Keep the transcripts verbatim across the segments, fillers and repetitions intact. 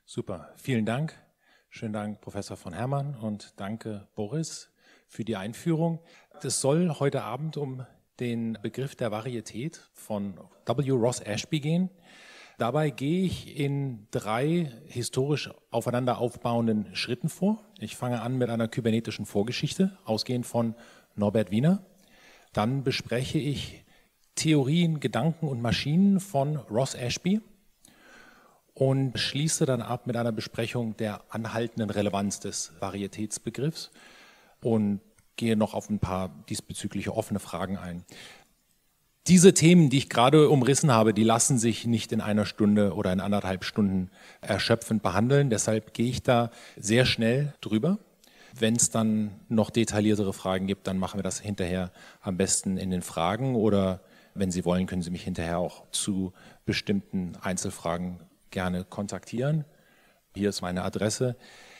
Super, vielen Dank. Schönen Dank, Professor von Herrmann, und danke, Boris, für die Einführung. Es soll heute Abend um den Begriff der Varietät von W. Ross Ashby gehen. Dabei gehe ich in drei historisch aufeinander aufbauenden Schritten vor. Ich fange an mit einer kybernetischen Vorgeschichte, ausgehend von Norbert Wiener. Dann bespreche ich Theorien, Gedanken und Maschinen von Ross Ashby und schließe dann ab mit einer Besprechung der anhaltenden Relevanz des Varietätsbegriffs und gehe noch auf ein paar diesbezügliche offene Fragen ein. Diese Themen, die ich gerade umrissen habe, die lassen sich nicht in einer Stunde oder in anderthalb Stunden erschöpfend behandeln. Deshalb gehe ich da sehr schnell drüber. Wenn es dann noch detailliertere Fragen gibt, dann machen wir das hinterher am besten in den Fragen. Oder wenn Sie wollen, können Sie mich hinterher auch zu bestimmten Einzelfragen gerne kontaktieren. Hier ist meine Adresse.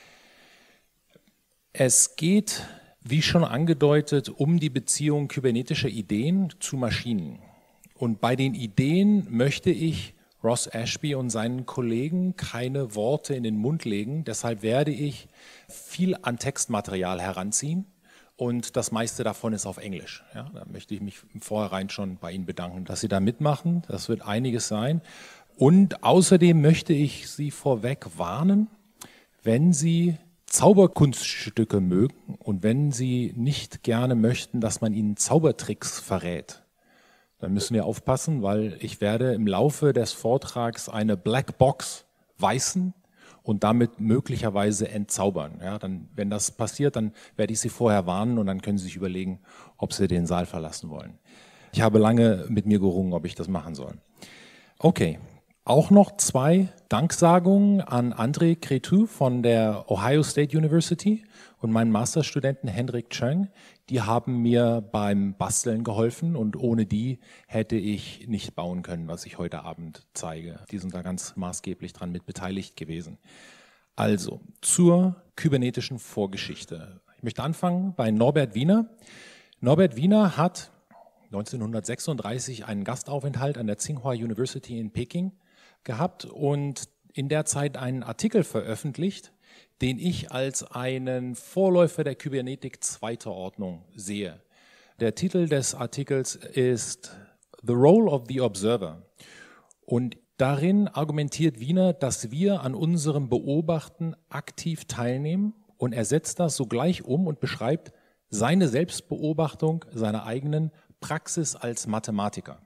Es geht, wie schon angedeutet, um die Beziehung kybernetischer Ideen zu Maschinen. Und bei den Ideen möchte ich Ross Ashby und seinen Kollegen keine Worte in den Mund legen. Deshalb werde ich viel an Textmaterial heranziehen und das meiste davon ist auf Englisch. Ja, da möchte ich mich im Vorhinein schon bei Ihnen bedanken, dass Sie da mitmachen. Das wird einiges sein. Und außerdem möchte ich Sie vorweg warnen, wenn Sie Zauberkunststücke mögen und wenn Sie nicht gerne möchten, dass man Ihnen Zaubertricks verrät, dann müssen wir aufpassen, weil ich werde im Laufe des Vortrags eine Blackbox weißen und damit möglicherweise entzaubern. Ja, dann, wenn das passiert, dann werde ich Sie vorher warnen und dann können Sie sich überlegen, ob Sie den Saal verlassen wollen. Ich habe lange mit mir gerungen, ob ich das machen soll. Okay. Auch noch zwei Danksagungen an André Crétu von der Ohio State University und meinen Masterstudenten Hendrik Cheng. Die haben mir beim Basteln geholfen und ohne die hätte ich nicht bauen können, was ich heute Abend zeige. Die sind da ganz maßgeblich dran mit beteiligt gewesen. Also zur kybernetischen Vorgeschichte. Ich möchte anfangen bei Norbert Wiener. Norbert Wiener hat neunzehnhundertsechsunddreißig einen Gastaufenthalt an der Tsinghua University in Peking gehabt und in der Zeit einen Artikel veröffentlicht, den ich als einen Vorläufer der Kybernetik zweiter Ordnung sehe. Der Titel des Artikels ist The Role of the Observer und darin argumentiert Wiener, dass wir an unserem Beobachten aktiv teilnehmen und er setzt das sogleich um und beschreibt seine Selbstbeobachtung seiner eigenen Praxis als Mathematiker.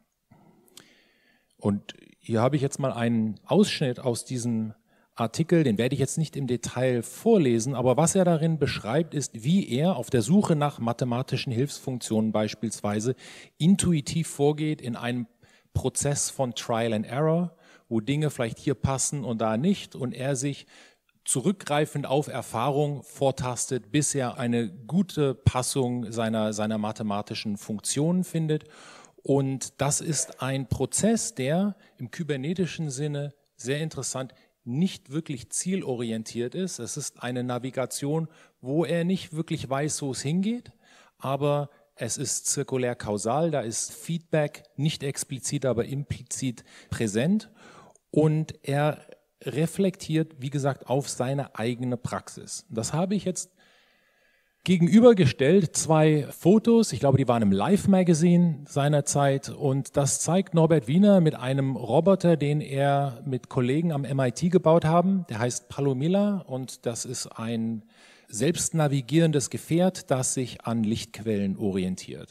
Und hier habe ich jetzt mal einen Ausschnitt aus diesem Artikel, den werde ich jetzt nicht im Detail vorlesen, aber was er darin beschreibt, ist, wie er auf der Suche nach mathematischen Hilfsfunktionen beispielsweise intuitiv vorgeht in einem Prozess von Trial and Error, wo Dinge vielleicht hier passen und da nicht und er sich zurückgreifend auf Erfahrung vortastet, bis er eine gute Passung seiner, seiner mathematischen Funktionen findet. Und das ist ein Prozess, der im kybernetischen Sinne sehr interessant nicht wirklich zielorientiert ist. Es ist eine Navigation, wo er nicht wirklich weiß, wo es hingeht, aber es ist zirkulär kausal, da ist Feedback nicht explizit, aber implizit präsent und er reflektiert, wie gesagt, auf seine eigene Praxis. Das habe ich jetzt gegenübergestellt, zwei Fotos, ich glaube, die waren im Life-Magazin seinerzeit und das zeigt Norbert Wiener mit einem Roboter, den er mit Kollegen am M I T gebaut haben, der heißt Palomilla und das ist ein selbstnavigierendes Gefährt, das sich an Lichtquellen orientiert.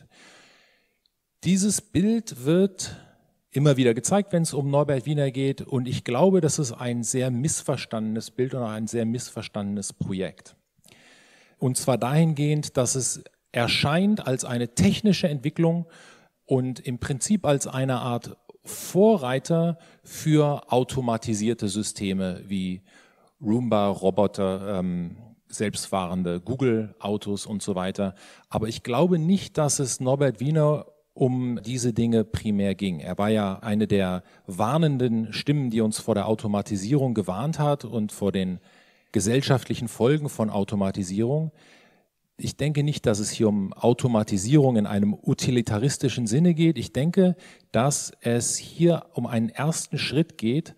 Dieses Bild wird immer wieder gezeigt, wenn es um Norbert Wiener geht und ich glaube, das ist ein sehr missverstandenes Bild und auch ein sehr missverstandenes Projekt. Und zwar dahingehend, dass es erscheint als eine technische Entwicklung und im Prinzip als eine Art Vorreiter für automatisierte Systeme wie Roomba, Roboter, ähm, selbstfahrende Google-Autos und so weiter. Aber ich glaube nicht, dass es Norbert Wiener um diese Dinge primär ging. Er war ja eine der warnenden Stimmen, die uns vor der Automatisierung gewarnt hat und vor den gesellschaftlichen Folgen von Automatisierung. Ich denke nicht, dass es hier um Automatisierung in einem utilitaristischen Sinne geht. Ich denke, dass es hier um einen ersten Schritt geht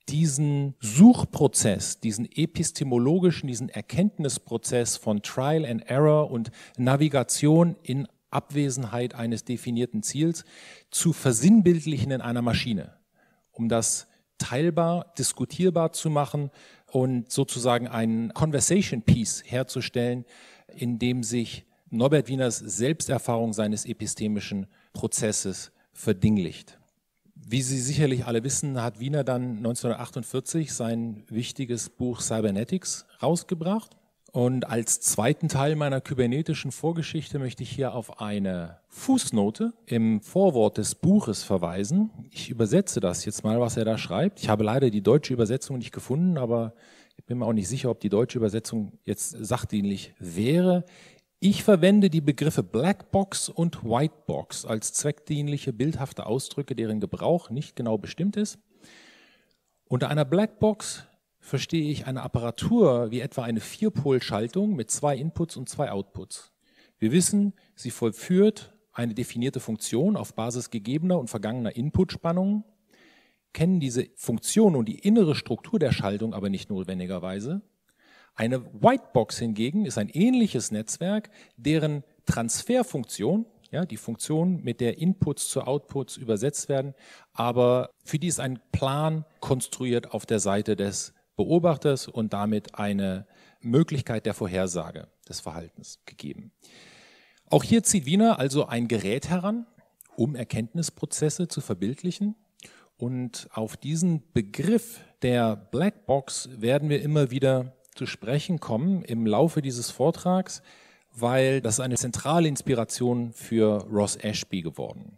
diesen Suchprozess, diesen epistemologischen, diesen Erkenntnisprozess von Trial and Error und Navigation in Abwesenheit eines definierten Ziels zu versinnbildlichen in einer Maschine, um das teilbar, diskutierbar zu machen und sozusagen einen Conversation Piece herzustellen, in dem sich Norbert Wieners Selbsterfahrung seines epistemischen Prozesses verdinglicht. Wie Sie sicherlich alle wissen, hat Wiener dann neunzehnhundertachtundvierzig sein wichtiges Buch Cybernetics rausgebracht. Und als zweiten Teil meiner kybernetischen Vorgeschichte möchte ich hier auf eine Fußnote im Vorwort des Buches verweisen. Ich übersetze das jetzt mal, was er da schreibt. Ich habe leider die deutsche Übersetzung nicht gefunden, aber ich bin mir auch nicht sicher, ob die deutsche Übersetzung jetzt sachdienlich wäre. Ich verwende die Begriffe Blackbox und Whitebox als zweckdienliche, bildhafte Ausdrücke, deren Gebrauch nicht genau bestimmt ist. Unter einer Blackbox verstehe ich eine Apparatur wie etwa eine Vierpolschaltung mit zwei Inputs und zwei Outputs. Wir wissen, sie vollführt eine definierte Funktion auf Basis gegebener und vergangener Inputspannungen, kennen diese Funktion und die innere Struktur der Schaltung aber nicht notwendigerweise. Eine Whitebox hingegen ist ein ähnliches Netzwerk, deren Transferfunktion, ja, die Funktion, mit der Inputs zu Outputs übersetzt werden, aber für die ist ein Plan konstruiert auf der Seite des Beobachters und damit eine Möglichkeit der Vorhersage des Verhaltens gegeben. Auch hier zieht Wiener also ein Gerät heran, um Erkenntnisprozesse zu verbildlichen. Und auf diesen Begriff der Blackbox werden wir immer wieder zu sprechen kommen im Laufe dieses Vortrags, weil das eine zentrale Inspiration für Ross Ashby geworden.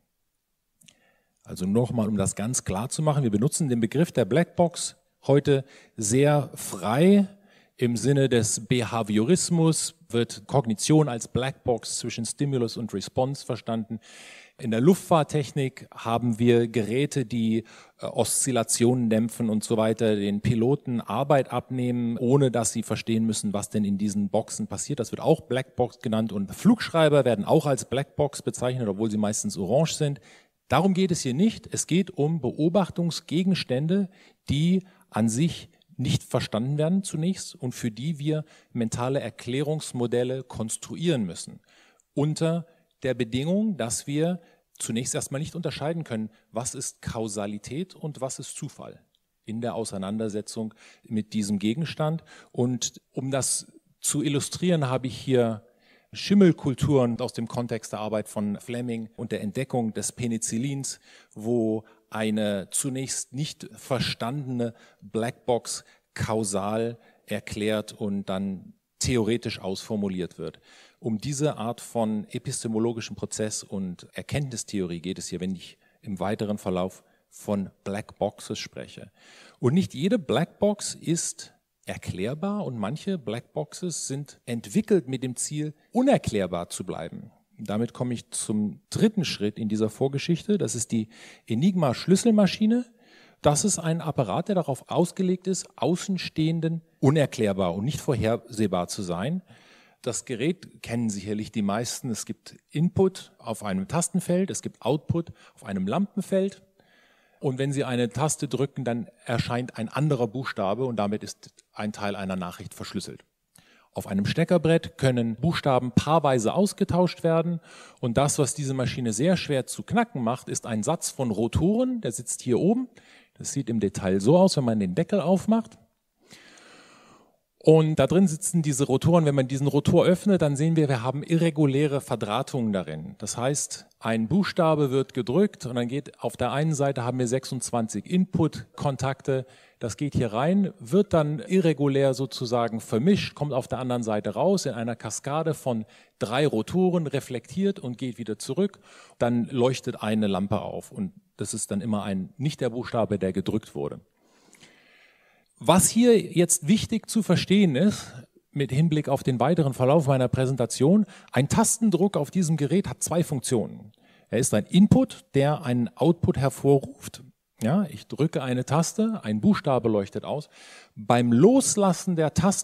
Also nochmal, um das ganz klar zu machen, wir benutzen den Begriff der Blackbox heute sehr frei. Im Sinne des Behaviorismus wird Kognition als Blackbox zwischen Stimulus und Response verstanden. In der Luftfahrttechnik haben wir Geräte, die äh, Oszillationen dämpfen und so weiter, den Piloten Arbeit abnehmen, ohne dass sie verstehen müssen, was denn in diesen Boxen passiert. Das wird auch Blackbox genannt und Flugschreiber werden auch als Blackbox bezeichnet, obwohl sie meistens orange sind. Darum geht es hier nicht. Es geht um Beobachtungsgegenstände, die an sich nicht verstanden werden zunächst und für die wir mentale Erklärungsmodelle konstruieren müssen. Unter der Bedingung, dass wir zunächst erstmal nicht unterscheiden können, was ist Kausalität und was ist Zufall in der Auseinandersetzung mit diesem Gegenstand. Und um das zu illustrieren, habe ich hier Schimmelkulturen aus dem Kontext der Arbeit von Fleming und der Entdeckung des Penicillins, wo eine zunächst nicht verstandene Blackbox kausal erklärt und dann theoretisch ausformuliert wird. Um diese Art von epistemologischem Prozess und Erkenntnistheorie geht es hier, wenn ich im weiteren Verlauf von Blackboxes spreche. Und nicht jede Blackbox ist erklärbar und manche Blackboxes sind entwickelt mit dem Ziel, unerklärbar zu bleiben. Damit komme ich zum dritten Schritt in dieser Vorgeschichte. Das ist die Enigma-Schlüsselmaschine. Das ist ein Apparat, der darauf ausgelegt ist, Außenstehenden unerklärbar und nicht vorhersehbar zu sein. Das Gerät kennen sicherlich die meisten. Es gibt Input auf einem Tastenfeld, es gibt Output auf einem Lampenfeld. Und wenn Sie eine Taste drücken, dann erscheint ein anderer Buchstabe und damit ist ein Teil einer Nachricht verschlüsselt. Auf einem Steckerbrett können Buchstaben paarweise ausgetauscht werden und das, was diese Maschine sehr schwer zu knacken macht, ist ein Satz von Rotoren, der sitzt hier oben. Das sieht im Detail so aus, wenn man den Deckel aufmacht. Und da drin sitzen diese Rotoren. Wenn man diesen Rotor öffnet, dann sehen wir, wir haben irreguläre Verdrahtungen darin. Das heißt, ein Buchstabe wird gedrückt und dann geht auf der einen Seite haben wir sechsundzwanzig Input-Kontakte. Das geht hier rein, wird dann irregulär sozusagen vermischt, kommt auf der anderen Seite raus in einer Kaskade von drei Rotoren, reflektiert und geht wieder zurück. Dann leuchtet eine Lampe auf und das ist dann immer ein, nicht der Buchstabe, der gedrückt wurde. Was hier jetzt wichtig zu verstehen ist, mit Hinblick auf den weiteren Verlauf meiner Präsentation, ein Tastendruck auf diesem Gerät hat zwei Funktionen. Er ist ein Input, der einen Output hervorruft. Ja, ich drücke eine Taste, ein Buchstabe leuchtet aus. Beim Loslassen der Taste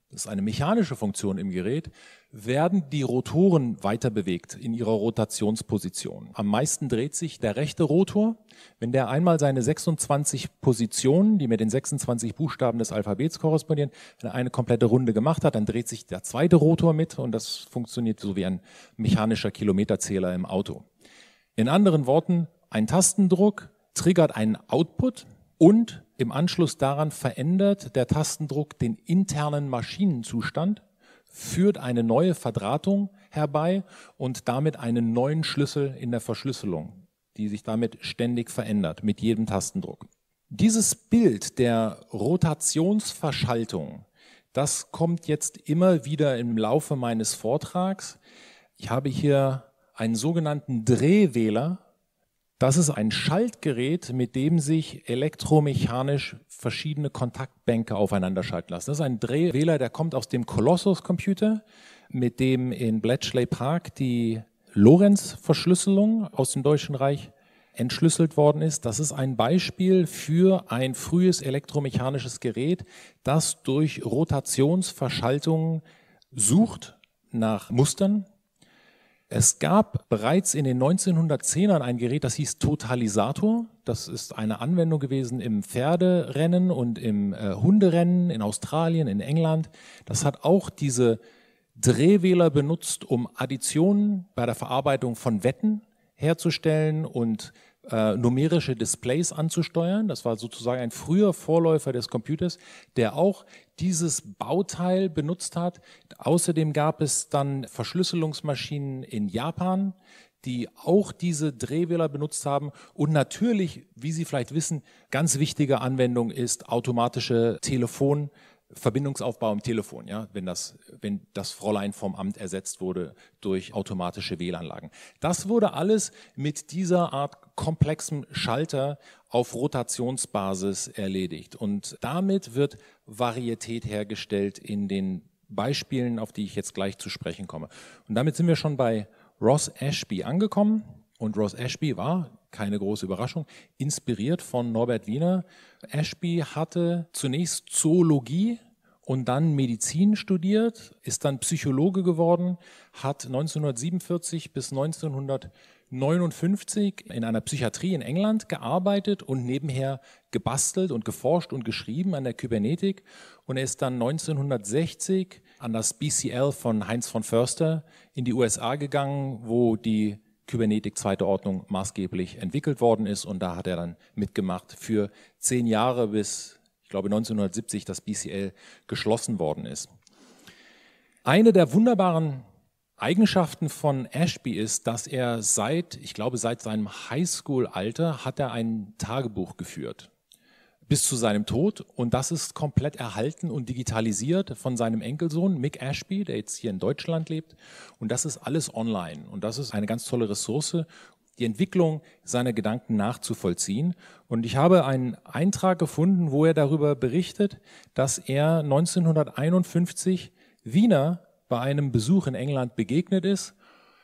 das ist eine mechanische Funktion im Gerät, werden die Rotoren weiter bewegt in ihrer Rotationsposition. Am meisten dreht sich der rechte Rotor. Wenn der einmal seine sechsundzwanzig Positionen, die mit den sechsundzwanzig Buchstaben des Alphabets korrespondieren, wenn er eine komplette Runde gemacht hat, dann dreht sich der zweite Rotor mit und das funktioniert so wie ein mechanischer Kilometerzähler im Auto. In anderen Worten, ein Tastendruck triggert einen Output und im Anschluss daran verändert der Tastendruck den internen Maschinenzustand, führt eine neue Verdrahtung herbei und damit einen neuen Schlüssel in der Verschlüsselung, die sich damit ständig verändert mit jedem Tastendruck. Dieses Bild der Rotationsverschaltung, das kommt jetzt immer wieder im Laufe meines Vortrags. Ich habe hier einen sogenannten Drehwähler. Das ist ein Schaltgerät, mit dem sich elektromechanisch verschiedene Kontaktbänke aufeinander schalten lassen. Das ist ein Drehwähler, der kommt aus dem Colossus-Computer, mit dem in Bletchley Park die Lorenz-Verschlüsselung aus dem Deutschen Reich entschlüsselt worden ist. Das ist ein Beispiel für ein frühes elektromechanisches Gerät, das durch Rotationsverschaltungen sucht nach Mustern. Es gab bereits in den neunzehnhundertzehnern ein Gerät, das hieß Totalisator. Das ist eine Anwendung gewesen im Pferderennen und im äh, Hunderennen in Australien, in England. Das hat auch diese Drehwähler benutzt, um Additionen bei der Verarbeitung von Wetten herzustellen und äh, numerische Displays anzusteuern. Das war sozusagen ein früher Vorläufer des Computers, der auch dieses Bauteil benutzt hat. Außerdem gab es dann Verschlüsselungsmaschinen in Japan, die auch diese Drehwähler benutzt haben. Und natürlich, wie Sie vielleicht wissen, ganz wichtige Anwendung ist automatische Telefon- Verbindungsaufbau im Telefon, ja, wenn das, wenn das Fräulein vom Amt ersetzt wurde durch automatische Wählanlagen. Das wurde alles mit dieser Art komplexem Schalter auf Rotationsbasis erledigt. Und damit wird Varietät hergestellt in den Beispielen, auf die ich jetzt gleich zu sprechen komme. Und damit sind wir schon bei Ross Ashby angekommen. Und Ross Ashby war, keine große Überraschung, inspiriert von Norbert Wiener. Ashby hatte zunächst Zoologie und dann Medizin studiert, ist dann Psychologe geworden, hat neunzehnhundertsiebenundvierzig bis neunzehnhundertneunundfünfzig in einer Psychiatrie in England gearbeitet und nebenher gebastelt und geforscht und geschrieben an der Kybernetik. Und er ist dann neunzehnhundertsechzig an das B C L von Heinz von Förster in die U S A gegangen, wo die Kybernetik zweite Ordnung maßgeblich entwickelt worden ist und da hat er dann mitgemacht für zehn Jahre, bis ich glaube neunzehnhundertsiebzig das B C L geschlossen worden ist. Eine der wunderbaren Eigenschaften von Ashby ist, dass er seit, ich glaube seit seinem Highschool-Alter hat er ein Tagebuch geführt. Bis zu seinem Tod und das ist komplett erhalten und digitalisiert von seinem Enkelsohn Mick Ashby, der jetzt hier in Deutschland lebt und das ist alles online und das ist eine ganz tolle Ressource, die Entwicklung seiner Gedanken nachzuvollziehen und ich habe einen Eintrag gefunden, wo er darüber berichtet, dass er neunzehnhunderteinundfünfzig Wiener bei einem Besuch in England begegnet ist.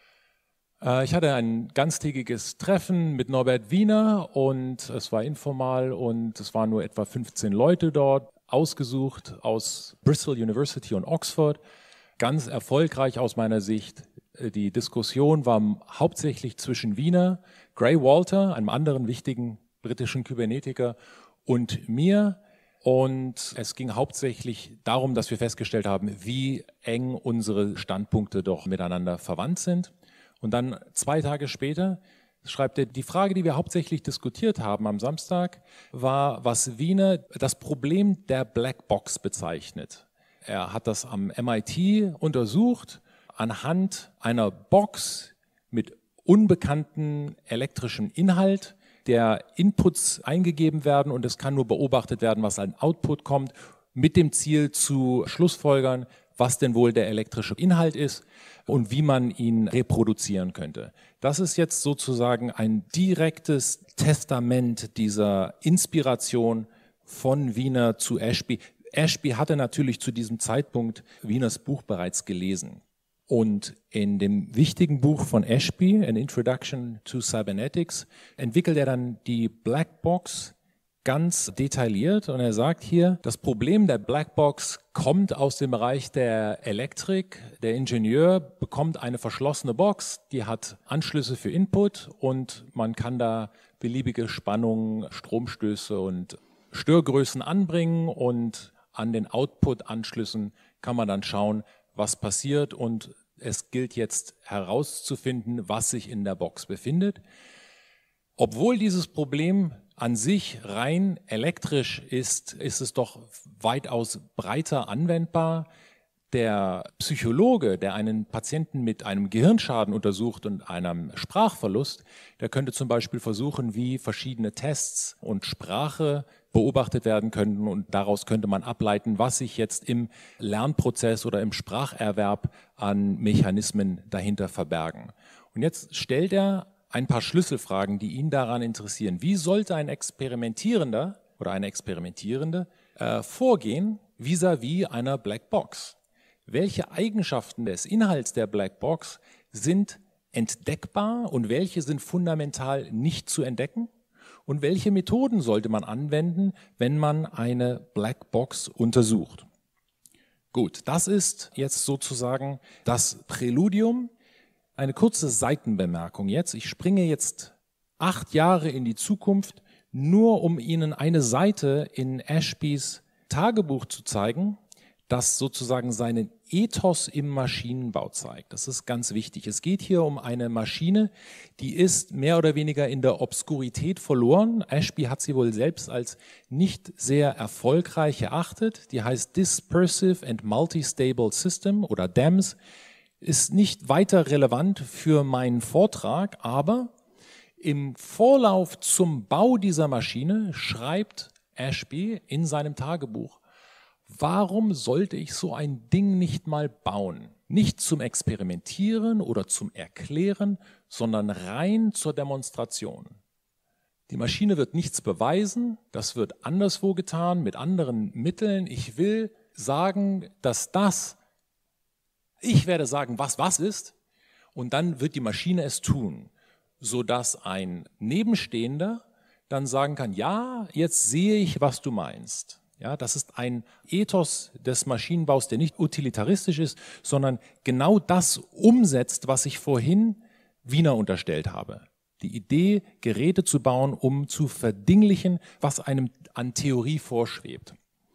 Ich hatte ein ganztägiges Treffen mit Norbert Wiener und es war informal und es waren nur etwa fünfzehn Leute dort, ausgesucht aus Bristol University und Oxford. Ganz erfolgreich aus meiner Sicht. Die Diskussion war hauptsächlich zwischen Wiener, Gray Walter, einem anderen wichtigen britischen Kybernetiker, und mir. Und es ging hauptsächlich darum, dass wir festgestellt haben, wie eng unsere Standpunkte doch miteinander verwandt sind. Und dann zwei Tage später schreibt er, die Frage, die wir hauptsächlich diskutiert haben am Samstag, war, was Wiener das Problem der Blackbox bezeichnet. Er hat das am M I T untersucht, anhand einer Box mit unbekanntem elektrischem Inhalt, der Inputs eingegeben werden und es kann nur beobachtet werden, was ein Output kommt, mit dem Ziel zu schlussfolgern, was denn wohl der elektrische Inhalt ist und wie man ihn reproduzieren könnte. Das ist jetzt sozusagen ein direktes Testament dieser Inspiration von Wiener zu Ashby. Ashby hatte natürlich zu diesem Zeitpunkt Wieners Buch bereits gelesen. Und in dem wichtigen Buch von Ashby, An Introduction to Cybernetics, entwickelt er dann die Blackbox ganz detailliert und er sagt hier, das Problem der Blackbox kommt aus dem Bereich der Elektrik. Der Ingenieur bekommt eine verschlossene Box, die hat Anschlüsse für Input und man kann da beliebige Spannungen, Stromstöße und Störgrößen anbringen und an den Output-Anschlüssen kann man dann schauen, was passiert und es gilt jetzt herauszufinden, was sich in der Box befindet. Obwohl dieses Problem an sich rein elektrisch ist, ist es doch weitaus breiter anwendbar. Der Psychologe, der einen Patienten mit einem Gehirnschaden untersucht und einem Sprachverlust, der könnte zum Beispiel versuchen, wie verschiedene Tests und Sprache beobachtet werden könnten und daraus könnte man ableiten, was sich jetzt im Lernprozess oder im Spracherwerb an Mechanismen dahinter verbergen. Und jetzt stellt er ein paar Schlüsselfragen, die ihn daran interessieren. Wie sollte ein Experimentierender oder eine Experimentierende äh, vorgehen vis-à-vis einer Blackbox? Welche Eigenschaften des Inhalts der Blackbox sind entdeckbar und welche sind fundamental nicht zu entdecken? Und welche Methoden sollte man anwenden, wenn man eine Blackbox untersucht? Gut, das ist jetzt sozusagen das Präludium. Eine kurze Seitenbemerkung jetzt. Ich springe jetzt acht Jahre in die Zukunft, nur um Ihnen eine Seite in Ashbys Tagebuch zu zeigen, das sozusagen seinen Ethos im Maschinenbau zeigt. Das ist ganz wichtig. Es geht hier um eine Maschine, die ist mehr oder weniger in der Obskurität verloren. Ashby hat sie wohl selbst als nicht sehr erfolgreich erachtet. Die heißt Dispersive and Multistable System oder D A M S. Ist nicht weiter relevant für meinen Vortrag, aber im Vorlauf zum Bau dieser Maschine schreibt Ashby in seinem Tagebuch, warum sollte ich so ein Ding nicht mal bauen? Nicht zum Experimentieren oder zum Erklären, sondern rein zur Demonstration. Die Maschine wird nichts beweisen, das wird anderswo getan, mit anderen Mitteln. Ich will sagen, dass das Ich werde sagen, was was ist, und dann wird die Maschine es tun, sodass ein Nebenstehender dann sagen kann, ja, jetzt sehe ich, was du meinst. Ja, das ist ein Ethos des Maschinenbaus, der nicht utilitaristisch ist, sondern genau das umsetzt, was ich vorhin Wiener unterstellt habe. Die Idee, Geräte zu bauen, um zu verdinglichen, was einem an Theorie vorschwebt.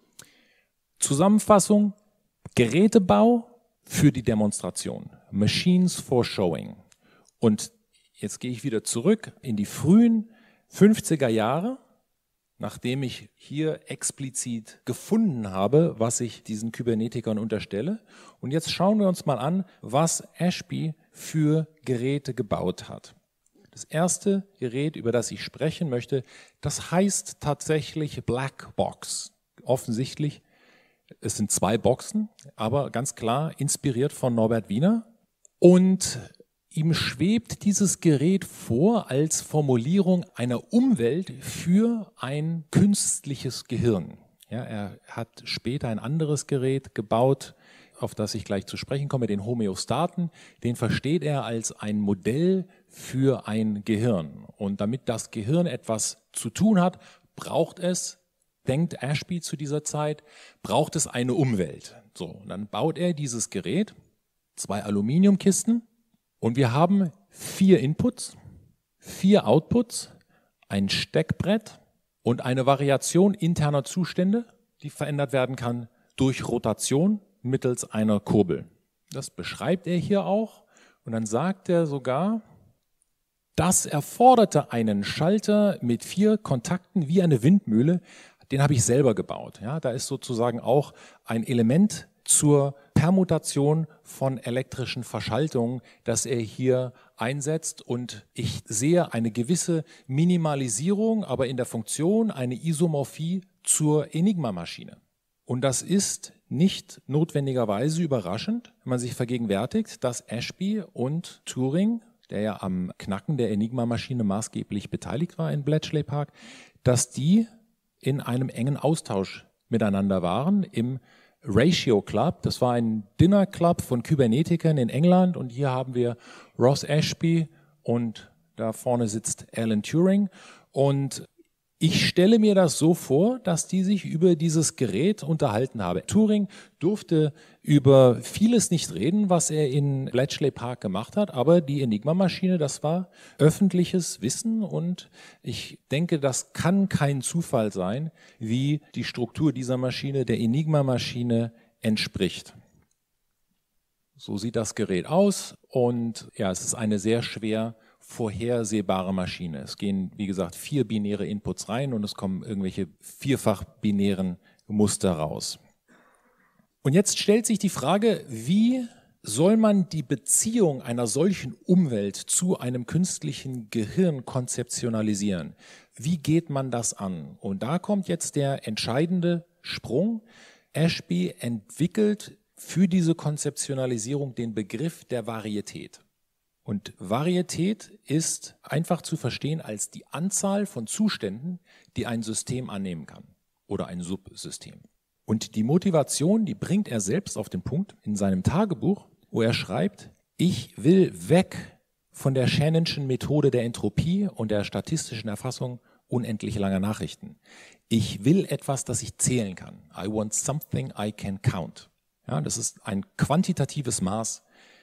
Zusammenfassung, Gerätebau für die Demonstration. Machines for Showing. Und jetzt gehe ich wieder zurück in die frühen fünfziger Jahre, nachdem ich hier explizit gefunden habe, was ich diesen Kybernetikern unterstelle. Und jetzt schauen wir uns mal an, was Ashby für Geräte gebaut hat. Das erste Gerät, über das ich sprechen möchte, das heißt tatsächlich Blackbox. Offensichtlich. Es sind zwei Boxen, aber ganz klar inspiriert von Norbert Wiener. Und ihm schwebt dieses Gerät vor als Formulierung einer Umwelt für ein künstliches Gehirn. Ja, er hat später ein anderes Gerät gebaut, auf das ich gleich zu sprechen komme, den Homöostaten. Den versteht er als ein Modell für ein Gehirn. Und damit das Gehirn etwas zu tun hat, braucht es, denkt Ashby zu dieser Zeit, braucht es eine Umwelt. So, und dann baut er dieses Gerät, zwei Aluminiumkisten, und wir haben vier Inputs, vier Outputs, ein Steckbrett und eine Variation interner Zustände, die verändert werden kann durch Rotation mittels einer Kurbel. Das beschreibt er hier auch, und dann sagt er sogar, das erforderte einen Schalter mit vier Kontakten wie eine Windmühle. Den habe ich selber gebaut. Ja, da ist sozusagen auch ein Element zur Permutation von elektrischen Verschaltungen, das er hier einsetzt. Und ich sehe eine gewisse Minimalisierung, aber in der Funktion eine Isomorphie zur Enigma-Maschine. Und das ist nicht notwendigerweise überraschend, wenn man sich vergegenwärtigt, dass Ashby und Turing, der ja am Knacken der Enigma-Maschine maßgeblich beteiligt war in Bletchley Park, dass die in einem engen Austausch miteinander waren im Ratio Club. Das war ein Dinner Club von Kybernetikern in England, und hier haben wir Ross Ashby und da vorne sitzt Alan Turing, und Ich stelle mir das so vor, dass die sich über dieses Gerät unterhalten haben. Turing durfte über vieles nicht reden, was er in Bletchley Park gemacht hat, aber die Enigma-Maschine, das war öffentliches Wissen und ich denke, das kann kein Zufall sein, wie die Struktur dieser Maschine der Enigma-Maschine entspricht. So sieht das Gerät aus und ja, es ist eine sehr schwer vorhersehbare Maschine. Es gehen, wie gesagt, vier binäre Inputs rein und es kommen irgendwelche vierfach binären Muster raus. Und jetzt stellt sich die Frage, wie soll man die Beziehung einer solchen Umwelt zu einem künstlichen Gehirn konzeptionalisieren? Wie geht man das an? Und da kommt jetzt der entscheidende Sprung. Ashby entwickelt für diese Konzeptionalisierung den Begriff der Varietät. Und Varietät ist einfach zu verstehen als die Anzahl von Zuständen, die ein System annehmen kann oder ein Subsystem. Und die Motivation, die bringt er selbst auf den Punkt in seinem Tagebuch, wo er schreibt, ich will weg von der Shannonschen Methode der Entropie und der statistischen Erfassung unendlich langer Nachrichten. Ich will etwas, das ich zählen kann. I want something I can count. Ja, das ist ein quantitatives Maß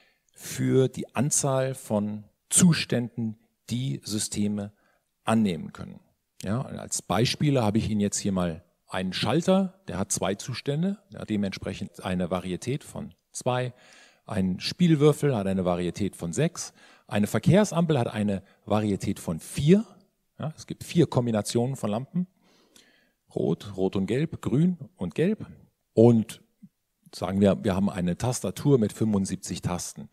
für die Anzahl von Zuständen, die Systeme annehmen können. Ja, als Beispiele habe ich Ihnen jetzt hier mal einen Schalter, der hat zwei Zustände, der hat dementsprechend eine Varietät von zwei. Ein Spielwürfel hat eine Varietät von sechs. Eine Verkehrsampel hat eine Varietät von vier. Ja, es gibt vier Kombinationen von Lampen. Rot, Rot und Gelb, Grün und Gelb. Und sagen wir, wir haben eine Tastatur mit fünfundsiebzig Tasten.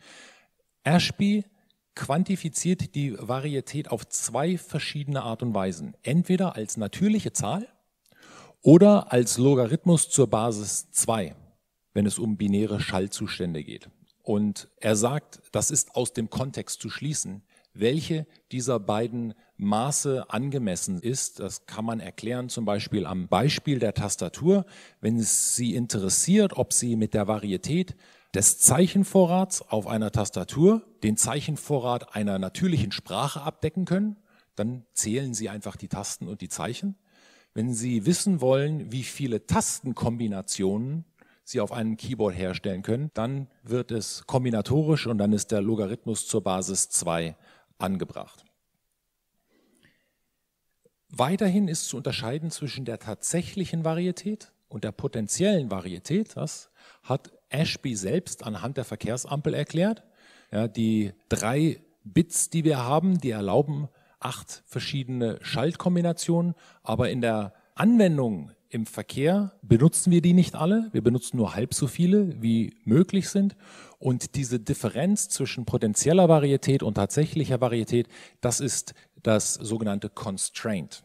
Ashby quantifiziert die Varietät auf zwei verschiedene Art und Weisen. Entweder als natürliche Zahl oder als Logarithmus zur Basis zwei, wenn es um binäre Schaltzustände geht. Und er sagt, das ist aus dem Kontext zu schließen. Welche dieser beiden Maße angemessen ist, das kann man erklären, zum Beispiel am Beispiel der Tastatur. Wenn es Sie interessiert, ob Sie mit der Varietät des Zeichenvorrats auf einer Tastatur den Zeichenvorrat einer natürlichen Sprache abdecken können, dann zählen Sie einfach die Tasten und die Zeichen. Wenn Sie wissen wollen, wie viele Tastenkombinationen Sie auf einem Keyboard herstellen können, dann wird es kombinatorisch und dann ist der Logarithmus zur Basis zwei angebracht. Weiterhin ist zu unterscheiden zwischen der tatsächlichen Varietät und der potenziellen Varietät. Das hat Ashby selbst anhand der Verkehrsampel erklärt. Ja, die drei Bits, die wir haben, die erlauben acht verschiedene Schaltkombinationen, aber in der Anwendung im Verkehr benutzen wir die nicht alle. Wir benutzen nur halb so viele, wie möglich sind. Und diese Differenz zwischen potenzieller Varietät und tatsächlicher Varietät, das ist das sogenannte Constraint.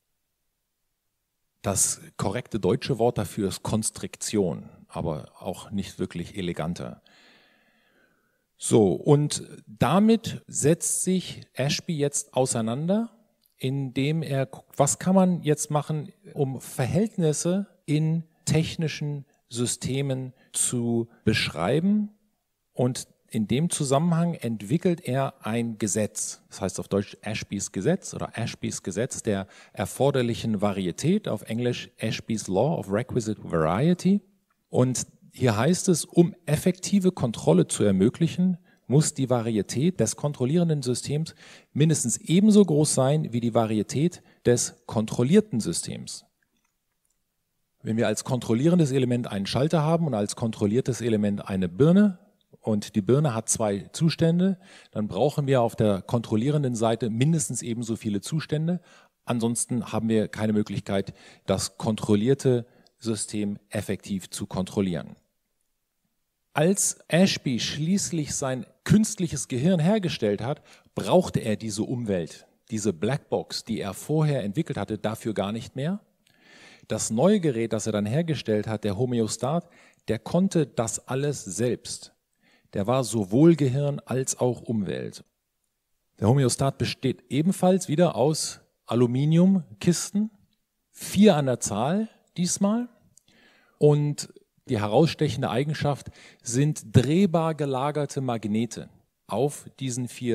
Das korrekte deutsche Wort dafür ist Konstriktion, aber auch nicht wirklich eleganter. So, und damit setzt sich Ashby jetzt auseinander, indem er guckt, was kann man jetzt machen, um Verhältnisse in technischen Systemen zu beschreiben. Und in dem Zusammenhang entwickelt er ein Gesetz, das heißt auf Deutsch Ashbys Gesetz oder Ashbys Gesetz der erforderlichen Varietät, auf Englisch Ashbys Law of Requisite Variety. Und hier heißt es, um effektive Kontrolle zu ermöglichen, muss die Varietät des kontrollierenden Systems mindestens ebenso groß sein wie die Varietät des kontrollierten Systems. Wenn wir als kontrollierendes Element einen Schalter haben und als kontrolliertes Element eine Birne und die Birne hat zwei Zustände, dann brauchen wir auf der kontrollierenden Seite mindestens ebenso viele Zustände. Ansonsten haben wir keine Möglichkeit, das kontrollierte System effektiv zu kontrollieren. Als Ashby schließlich sein künstliches Gehirn hergestellt hat, brauchte er diese Umwelt, diese Blackbox, die er vorher entwickelt hatte, dafür gar nicht mehr. Das neue Gerät, das er dann hergestellt hat, der Homöostat, der konnte das alles selbst. Der war sowohl Gehirn als auch Umwelt. Der Homöostat besteht ebenfalls wieder aus Aluminiumkisten, vier an der Zahl diesmal. Und die herausstechende Eigenschaft sind drehbar gelagerte Magnete auf diesen vier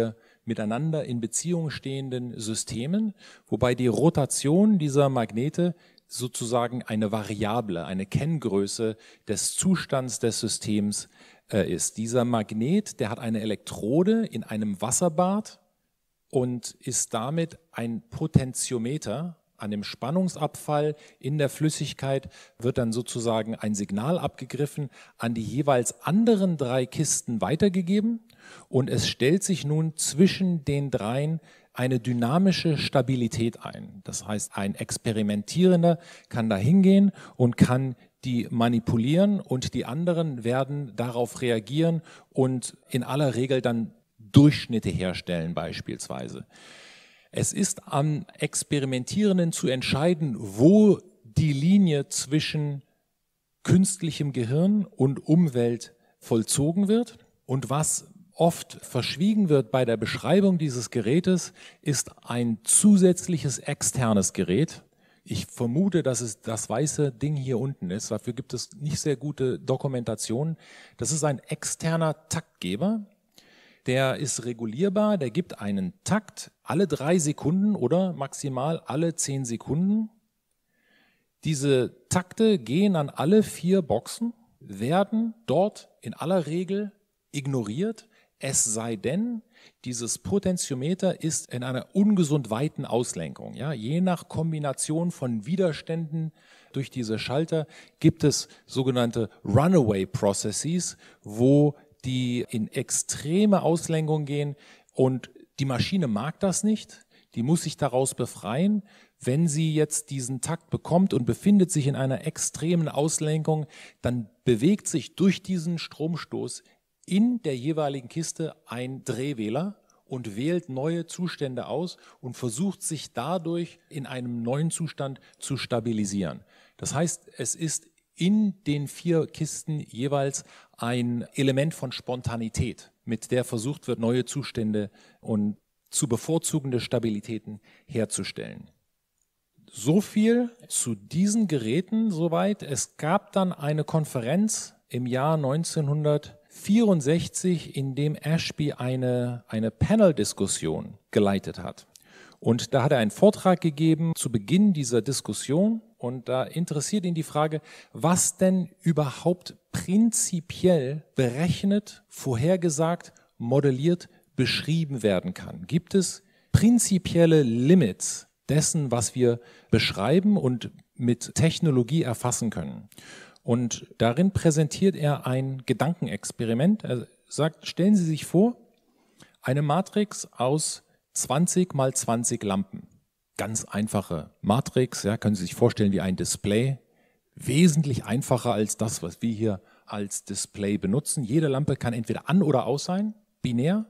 miteinander in Beziehung stehenden Systemen, wobei die Rotation dieser Magnete sozusagen eine Variable, eine Kenngröße des Zustands des Systems äh, ist. Dieser Magnet, der hat eine Elektrode in einem Wasserbad und ist damit ein Potentiometer. An dem Spannungsabfall in der Flüssigkeit wird dann sozusagen ein Signal abgegriffen, an die jeweils anderen drei Kisten weitergegeben und es stellt sich nun zwischen den dreien eine dynamische Stabilität ein. Das heißt, ein Experimentierender kann da hingehen und kann die manipulieren und die anderen werden darauf reagieren und in aller Regel dann Durchschnitte herstellen beispielsweise. Es ist am Experimentierenden zu entscheiden, wo die Linie zwischen künstlichem Gehirn und Umwelt vollzogen wird. Und was oft verschwiegen wird bei der Beschreibung dieses Gerätes, ist ein zusätzliches externes Gerät. Ich vermute, dass es das weiße Ding hier unten ist. Dafür gibt es nicht sehr gute Dokumentation. Das ist ein externer Taktgeber. Der ist regulierbar, der gibt einen Takt alle drei Sekunden oder maximal alle zehn Sekunden. Diese Takte gehen an alle vier Boxen, werden dort in aller Regel ignoriert, es sei denn, dieses Potentiometer ist in einer ungesund weiten Auslenkung. Ja, je nach Kombination von Widerständen durch diese Schalter gibt es sogenannte Runaway Processes, wo die in extreme Auslenkung gehen und die Maschine mag das nicht, die muss sich daraus befreien. Wenn sie jetzt diesen Takt bekommt und befindet sich in einer extremen Auslenkung, dann bewegt sich durch diesen Stromstoß in der jeweiligen Kiste ein Drehwähler und wählt neue Zustände aus und versucht sich dadurch in einem neuen Zustand zu stabilisieren. Das heißt, es ist in den vier Kisten jeweils ein Element von Spontanität, mit der versucht wird, neue Zustände und zu bevorzugende Stabilitäten herzustellen. So viel zu diesen Geräten soweit. Es gab dann eine Konferenz im Jahr neunzehnhundertvierundsechzig, in dem Ashby eine, eine Panel-Diskussion geleitet hat. Und da hat er einen Vortrag gegeben zu Beginn dieser Diskussion. Und da interessiert ihn die Frage, was denn überhaupt prinzipiell berechnet, vorhergesagt, modelliert, beschrieben werden kann. Gibt es prinzipielle Limits dessen, was wir beschreiben und mit Technologie erfassen können? Und darin präsentiert er ein Gedankenexperiment. Er sagt, stellen Sie sich vor, eine Matrix aus zwanzig mal zwanzig Lampen. Ganz einfache Matrix, ja, können Sie sich vorstellen wie ein Display. Wesentlich einfacher als das, was wir hier als Display benutzen. Jede Lampe kann entweder an oder aus sein, binär.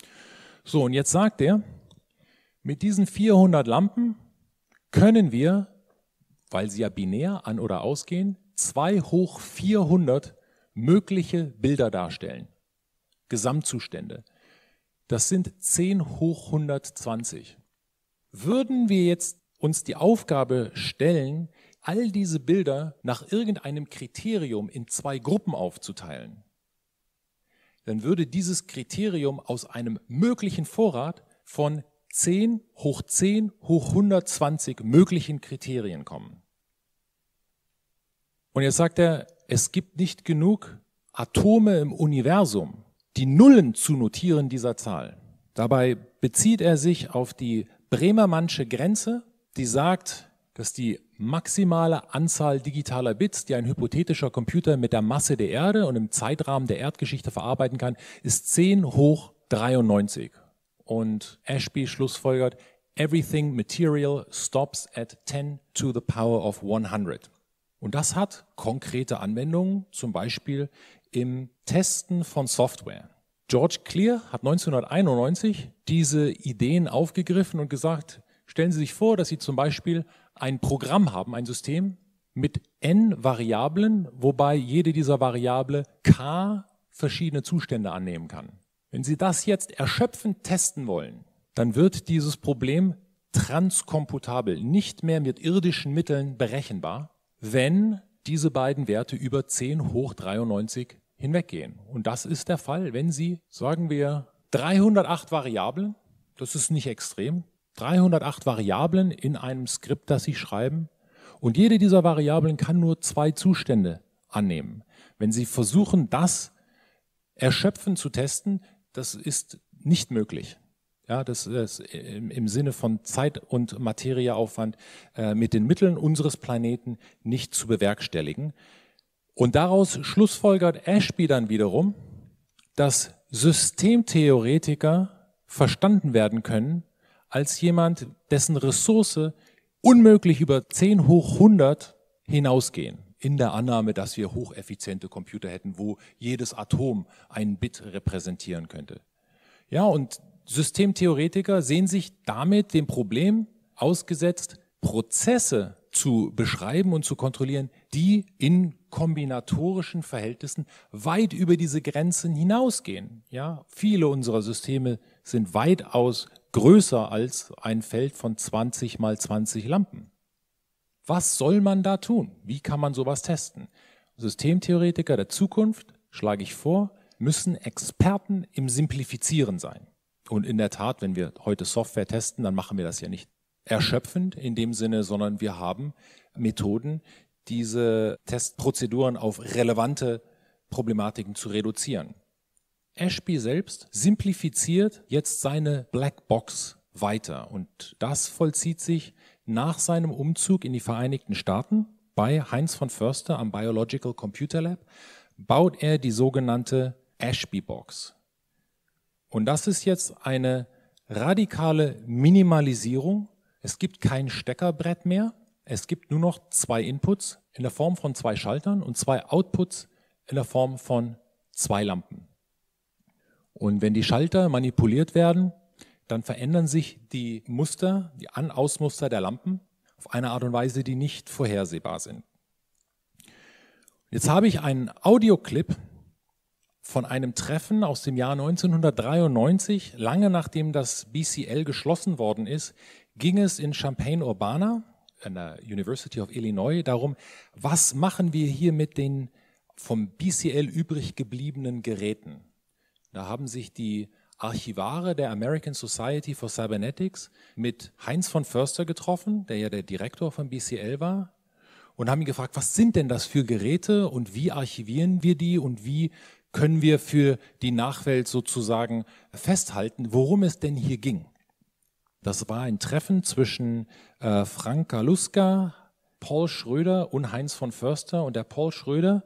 So, und jetzt sagt er, mit diesen vierhundert Lampen können wir, weil sie ja binär an oder ausgehen, zwei hoch vierhundert mögliche Bilder darstellen. Gesamtzustände. Das sind zehn hoch hundertzwanzig. Würden wir jetzt uns die Aufgabe stellen, all diese Bilder nach irgendeinem Kriterium in zwei Gruppen aufzuteilen, dann würde dieses Kriterium aus einem möglichen Vorrat von zehn hoch zehn hoch hundertzwanzig möglichen Kriterien kommen. Und jetzt sagt er, es gibt nicht genug Atome im Universum, die Nullen zu notieren dieser Zahl. Dabei bezieht er sich auf die Bremermannsche Grenze, die sagt, dass die maximale Anzahl digitaler Bits, die ein hypothetischer Computer mit der Masse der Erde und im Zeitrahmen der Erdgeschichte verarbeiten kann, ist zehn hoch dreiundneunzig. Und Ashby schlussfolgert, everything material stops at ten to the power of hundred. Und das hat konkrete Anwendungen, zum Beispiel im Testen von Software. George Clear hat neunzehnhunderteinundneunzig diese Ideen aufgegriffen und gesagt, stellen Sie sich vor, dass Sie zum Beispiel ein Programm haben, ein System mit n Variablen, wobei jede dieser Variable k verschiedene Zustände annehmen kann. Wenn Sie das jetzt erschöpfend testen wollen, dann wird dieses Problem transkomputabel, nicht mehr mit irdischen Mitteln berechenbar, wenn diese beiden Werte über zehn hoch dreiundneunzig hinweggehen. Und das ist der Fall, wenn Sie, sagen wir, dreihundertacht Variablen, das ist nicht extrem, dreihundertacht Variablen in einem Skript, das Sie schreiben. Und jede dieser Variablen kann nur zwei Zustände annehmen. Wenn Sie versuchen, das erschöpfend zu testen, das ist nicht möglich. Ja, das ist im, im Sinne von Zeit- und Materieaufwand äh, mit den Mitteln unseres Planeten nicht zu bewerkstelligen. Und daraus schlussfolgert Ashby dann wiederum, dass Systemtheoretiker verstanden werden können als jemand, dessen Ressource unmöglich über zehn hoch hundert hinausgehen. In der Annahme, dass wir hocheffiziente Computer hätten, wo jedes Atom ein Bit repräsentieren könnte. Ja, und Systemtheoretiker sehen sich damit dem Problem ausgesetzt, Prozesse zu beschreiben und zu kontrollieren, die in kombinatorischen Verhältnissen weit über diese Grenzen hinausgehen. Ja, viele unserer Systeme sind weitaus größer als ein Feld von zwanzig mal zwanzig Lampen. Was soll man da tun? Wie kann man sowas testen? Systemtheoretiker der Zukunft, schlage ich vor, müssen Experten im Simplifizieren sein. Und in der Tat, wenn wir heute Software testen, dann machen wir das ja nicht erschöpfend in dem Sinne, sondern wir haben Methoden, diese Testprozeduren auf relevante Problematiken zu reduzieren. Ashby selbst simplifiziert jetzt seine Blackbox weiter und das vollzieht sich nach seinem Umzug in die Vereinigten Staaten. Bei Heinz von Förster am Biological Computer Lab baut er die sogenannte Ashby-Box. Und das ist jetzt eine radikale Minimalisierung. Es gibt kein Steckerbrett mehr. Es gibt nur noch zwei Inputs in der Form von zwei Schaltern und zwei Outputs in der Form von zwei Lampen. Und wenn die Schalter manipuliert werden, dann verändern sich die Muster, die An-Aus-Muster der Lampen auf eine Art und Weise, die nicht vorhersehbar sind. Jetzt habe ich einen Audioclip von einem Treffen aus dem Jahr neunzehnhundertdreiundneunzig, lange nachdem das B C L geschlossen worden ist, ging es in Champaign-Urbana an der University of Illinois darum, was machen wir hier mit den vom B C L übrig gebliebenen Geräten. Da haben sich die Archivare der American Society for Cybernetics mit Heinz von Förster getroffen, der ja der Direktor von B C L war, und haben ihn gefragt, was sind denn das für Geräte und wie archivieren wir die und wie können wir für die Nachwelt sozusagen festhalten, worum es denn hier ging. Das war ein Treffen zwischen äh, Frank Galuska, Paul Schröder und Heinz von Förster. Und der Paul Schröder,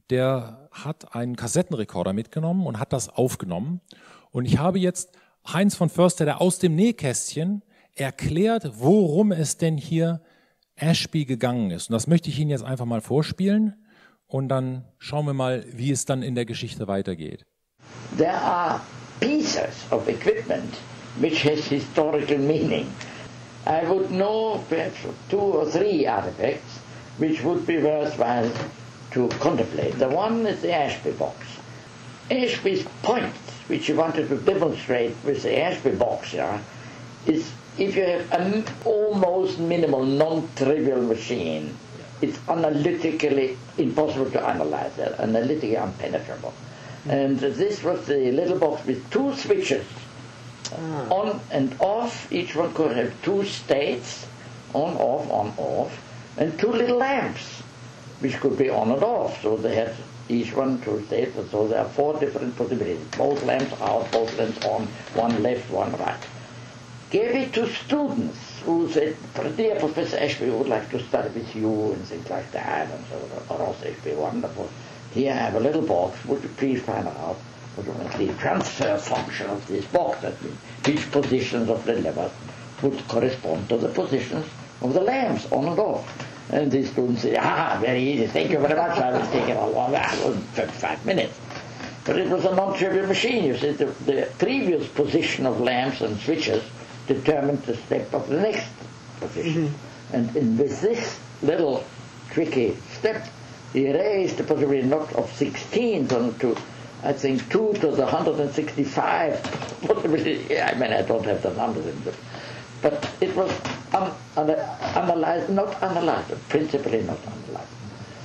der hat einen Kassettenrekorder mitgenommen und hat das aufgenommen. Und ich habe jetzt Heinz von Förster, der aus dem Nähkästchen erklärt, worum es denn hier Ashby gegangen ist. Und das möchte ich Ihnen jetzt einfach mal vorspielen. Und dann schauen wir mal, wie es dann in der Geschichte weitergeht. There are pieces of equipment which has historical meaning. I would know perhaps two or three artifacts which would be worthwhile to contemplate. The one is the Ashby box. Ashby's point, which he wanted to demonstrate with the Ashby box, yeah, is if you have an almost minimal, non-trivial machine, it's analytically impossible to analyze it, analytically impenetrable. And this was the little box with two switches, ah. on and off. Each one could have two states, on, off, on, off, and two little lamps, which could be on and off. So they had each one two states, and so there are four different possibilities. Both lamps out, both lamps on, one left, one right. Gave it to students who said, dear Professor Ashby, we would like to study with you and things like that, and so Ross Ashby, wonderful. Here I have a little box, would you please find out what the transfer function of this box, that means which positions of the levers would correspond to the positions of the lamps on and off. And the students say, ah, very easy, thank you very much, I will take it all, that was fifty-five minutes. But it was a non-trivial machine, you see, the, the previous position of lamps and switches determined the step of the next position. Mm-hmm. And in, with this little tricky step, he raised the possibility not of sixteen to, I think, two to the one hundred sixty-five possibility. I mean, I don't have the numbers in them. But it was un, un, analyzed, not analyzed, principally not analyzed.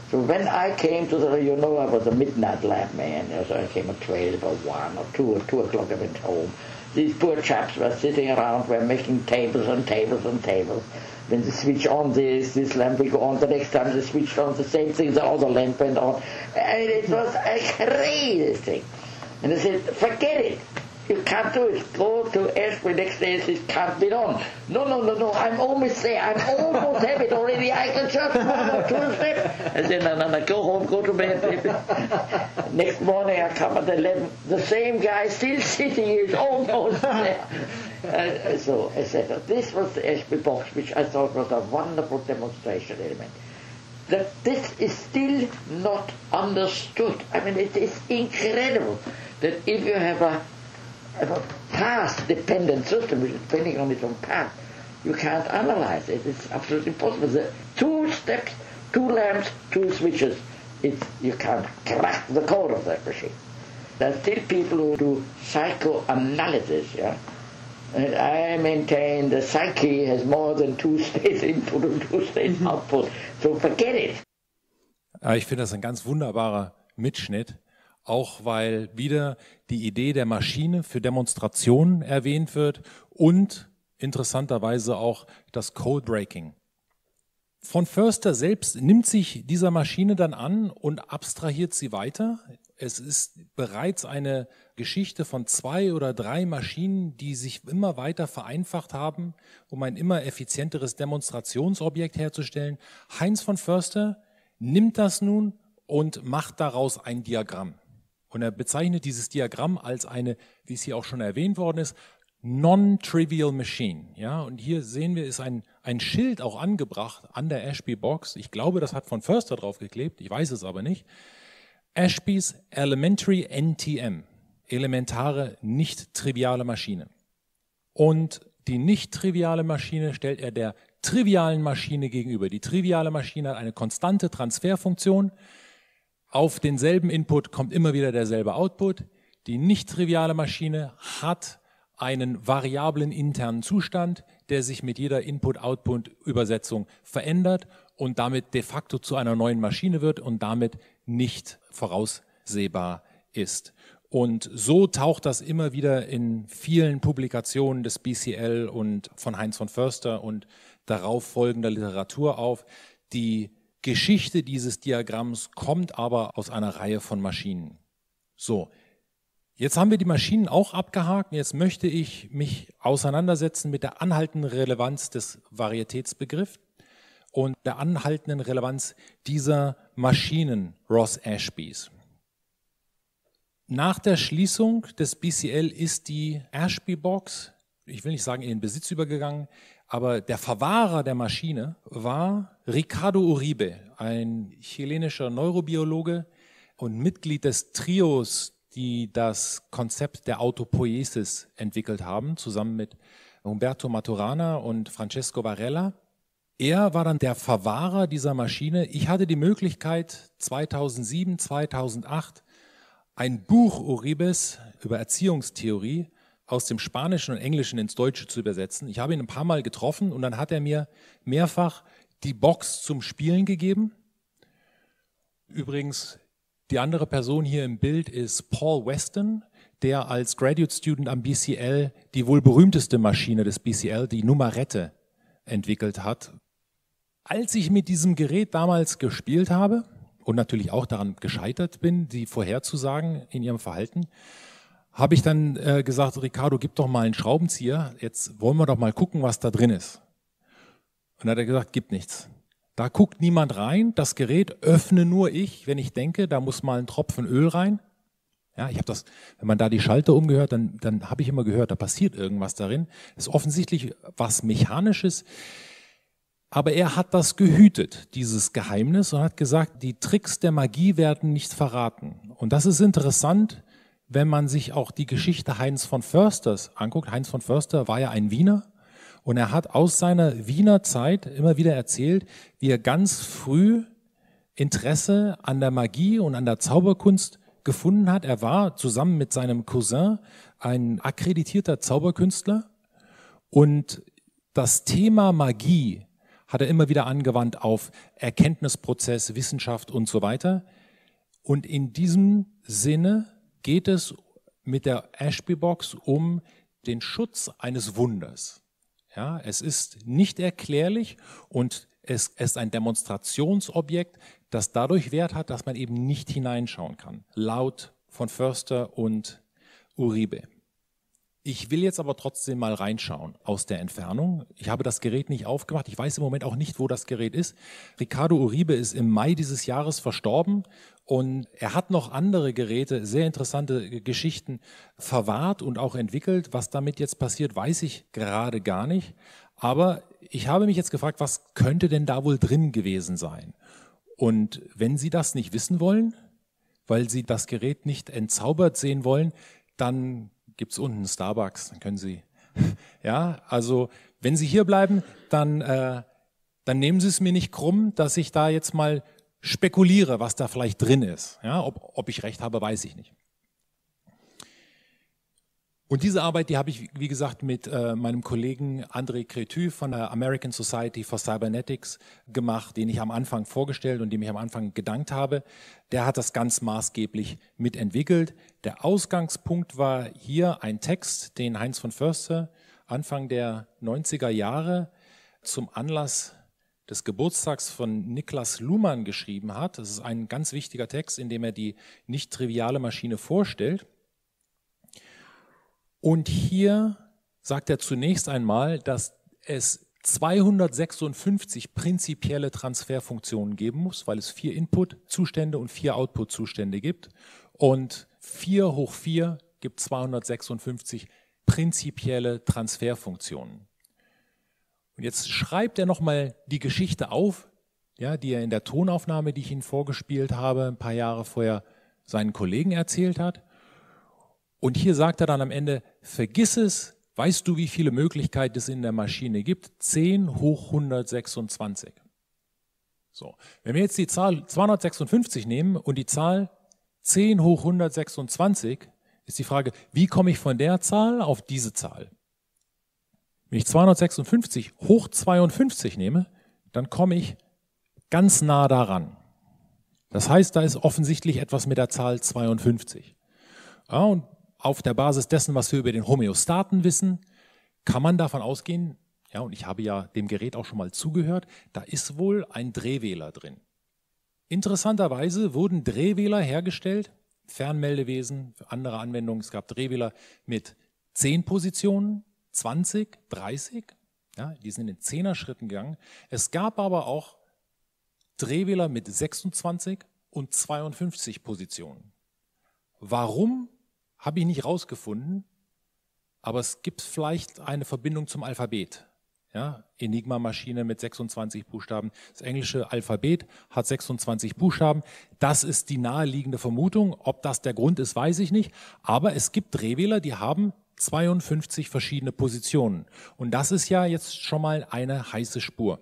So when I came to the, you know, I was a midnight lab man, so I came at twelve or one or two or two o'clock I went home. These poor chaps were sitting around, were making tables and tables and tables. When they switch on this, this lamp will go on. The next time they switched on the same thing, the other lamp went on. And it was a crazy thing. And I said, forget it. You can't do it. Go to Ashby next day and say, it can't be done. No, no, no, no, I'm almost there. I'm almost have it already. I can just one or two steps. I said, no, no, no, go home, go to bed, baby. Next morning I come at eleven. The same guy still sitting, is almost there. And so I said, this was the Ashby box, which I thought was a wonderful demonstration element. That this is still not understood. I mean, it is incredible that if you have a a path-dependent system, which is depending on its own path, you can't analyze it. It's absolutely impossible. The two steps, two lamps, two switches. It's, you can't crack the code of that machine. There are still people who do psychoanalysis, yeah? And I maintain the psyche has more than two states input and two states output. So forget it. Ich finde das ein ganz wunderbarer Mitschnitt. Auch weil wieder die Idee der Maschine für Demonstrationen erwähnt wird und interessanterweise auch das Codebreaking. Von Förster selbst nimmt sich dieser Maschine dann an und abstrahiert sie weiter. Es ist bereits eine Geschichte von zwei oder drei Maschinen, die sich immer weiter vereinfacht haben, um ein immer effizienteres Demonstrationsobjekt herzustellen. Heinz von Förster nimmt das nun und macht daraus ein Diagramm. Und er bezeichnet dieses Diagramm als eine, wie es hier auch schon erwähnt worden ist, non-trivial machine. Ja, und hier sehen wir, ist ein, ein Schild auch angebracht an der Ashby Box. Ich glaube, das hat von Förster draufgeklebt, ich weiß es aber nicht. Ashby's Elementary N T M, elementare, nicht triviale Maschine. Und die nicht triviale Maschine stellt er der trivialen Maschine gegenüber. Die triviale Maschine hat eine konstante Transferfunktion. Auf denselben Input kommt immer wieder derselbe Output. Die nicht triviale Maschine hat einen variablen internen Zustand, der sich mit jeder Input-Output-Übersetzung verändert und damit de facto zu einer neuen Maschine wird und damit nicht voraussehbar ist. Und so taucht das immer wieder in vielen Publikationen des B C L und von Heinz von Förster und darauf folgender Literatur auf. Die Geschichte dieses Diagramms kommt aber aus einer Reihe von Maschinen. So, jetzt haben wir die Maschinen auch abgehakt. Jetzt möchte ich mich auseinandersetzen mit der anhaltenden Relevanz des Varietätsbegriffs und der anhaltenden Relevanz dieser Maschinen Ross Ashbys. Nach der Schließung des B C L ist die Ashby Box, ich will nicht sagen in den Besitz übergegangen, aber der Verwahrer der Maschine war Ricardo Uribe, ein chilenischer Neurobiologe und Mitglied des Trios, die das Konzept der Autopoiesis entwickelt haben, zusammen mit Humberto Maturana und Francesco Varela. Er war dann der Verwahrer dieser Maschine. Ich hatte die Möglichkeit, zweitausendsieben, zweitausendacht ein Buch Uribes über Erziehungstheorie aus dem Spanischen und Englischen ins Deutsche zu übersetzen. Ich habe ihn ein paar Mal getroffen und dann hat er mir mehrfach die Box zum Spielen gegeben. Übrigens, die andere Person hier im Bild ist Paul Weston, der als Graduate Student am B C L die wohl berühmteste Maschine des B C L, die Numarette, entwickelt hat. Als ich mit diesem Gerät damals gespielt habe und natürlich auch daran gescheitert bin, sie vorherzusagen in ihrem Verhalten, habe ich dann äh, gesagt, Ricardo, gib doch mal einen Schraubenzieher, jetzt wollen wir doch mal gucken, was da drin ist. Und dann hat er gesagt, gibt nichts. Da guckt niemand rein, das Gerät öffne nur ich, wenn ich denke, da muss mal ein Tropfen Öl rein. Ja, ich habe das, wenn man da die Schalter umgehört, dann, dann habe ich immer gehört, da passiert irgendwas darin. Das ist offensichtlich was Mechanisches. Aber er hat das gehütet, dieses Geheimnis, und hat gesagt, die Tricks der Magie werden nicht verraten. Und das ist interessant, wenn man sich auch die Geschichte Heinz von Försters anguckt. Heinz von Förster war ja ein Wiener und er hat aus seiner Wiener Zeit immer wieder erzählt, wie er ganz früh Interesse an der Magie und an der Zauberkunst gefunden hat. Er war zusammen mit seinem Cousin ein akkreditierter Zauberkünstler und das Thema Magie hat er immer wieder angewandt auf Erkenntnisprozess, Wissenschaft und so weiter. Und in diesem Sinne geht es mit der Ashby-Box um den Schutz eines Wunders. Ja, es ist nicht erklärlich und es ist ein Demonstrationsobjekt, das dadurch Wert hat, dass man eben nicht hineinschauen kann. Laut von Förster und Uribe. Ich will jetzt aber trotzdem mal reinschauen aus der Entfernung. Ich habe das Gerät nicht aufgemacht. Ich weiß im Moment auch nicht, wo das Gerät ist. Ricardo Uribe ist im Mai dieses Jahres verstorben und er hat noch andere Geräte, sehr interessante Geschichten verwahrt und auch entwickelt. Was damit jetzt passiert, weiß ich gerade gar nicht. Aber ich habe mich jetzt gefragt, was könnte denn da wohl drin gewesen sein? Und wenn Sie das nicht wissen wollen, weil Sie das Gerät nicht entzaubert sehen wollen, dann gibt es unten Starbucks, dann können Sie, ja, also wenn Sie hier bleiben, dann, äh, dann nehmen Sie es mir nicht krumm, dass ich da jetzt mal spekuliere, was da vielleicht drin ist. Ja, ob, ob ich recht habe, weiß ich nicht. Und diese Arbeit, die habe ich, wie gesagt, mit äh, meinem Kollegen André Crétu von der American Society for Cybernetics gemacht, den ich am Anfang vorgestellt und dem ich am Anfang gedankt habe. Der hat das ganz maßgeblich mitentwickelt. Der Ausgangspunkt war hier ein Text, den Heinz von Förster Anfang der neunziger Jahre zum Anlass des Geburtstags von Niklas Luhmann geschrieben hat. Das ist ein ganz wichtiger Text, in dem er die nicht triviale Maschine vorstellt. Und hier sagt er zunächst einmal, dass es zweihundertsechsundfünfzig prinzipielle Transferfunktionen geben muss, weil es vier Input-Zustände und vier Output-Zustände gibt. Und vier hoch vier gibt zweihundertsechsundfünfzig prinzipielle Transferfunktionen. Und jetzt schreibt er nochmal die Geschichte auf, ja, die er in der Tonaufnahme, die ich Ihnen vorgespielt habe, ein paar Jahre vorher seinen Kollegen erzählt hat. Und hier sagt er dann am Ende, vergiss es, weißt du, wie viele Möglichkeiten es in der Maschine gibt? zehn hoch hundertsechsundzwanzig. So, wenn wir jetzt die Zahl zweihundertsechsundfünfzig nehmen und die Zahl zehn hoch hundertsechsundzwanzig, ist die Frage, wie komme ich von der Zahl auf diese Zahl? Wenn ich zweihundertsechsundfünfzig hoch zweiundfünfzig nehme, dann komme ich ganz nah daran. Das heißt, da ist offensichtlich etwas mit der Zahl zweiundfünfzig. Ja, und auf der Basis dessen, was wir über den Homöostaten wissen, kann man davon ausgehen, ja, und ich habe ja dem Gerät auch schon mal zugehört, da ist wohl ein Drehwähler drin. Interessanterweise wurden Drehwähler hergestellt, Fernmeldewesen, für andere Anwendungen, es gab Drehwähler mit zehn Positionen, zwanzig, dreißig, ja, die sind in Zehner-Schritten gegangen. Es gab aber auch Drehwähler mit sechsundzwanzig und zweiundfünfzig Positionen. Warum? Habe ich nicht rausgefunden, aber es gibt vielleicht eine Verbindung zum Alphabet. Ja, Enigma-Maschine mit sechsundzwanzig Buchstaben. Das englische Alphabet hat sechsundzwanzig Buchstaben. Das ist die naheliegende Vermutung. Ob das der Grund ist, weiß ich nicht. Aber es gibt Drehwähler, die haben zweiundfünfzig verschiedene Positionen. Und das ist ja jetzt schon mal eine heiße Spur.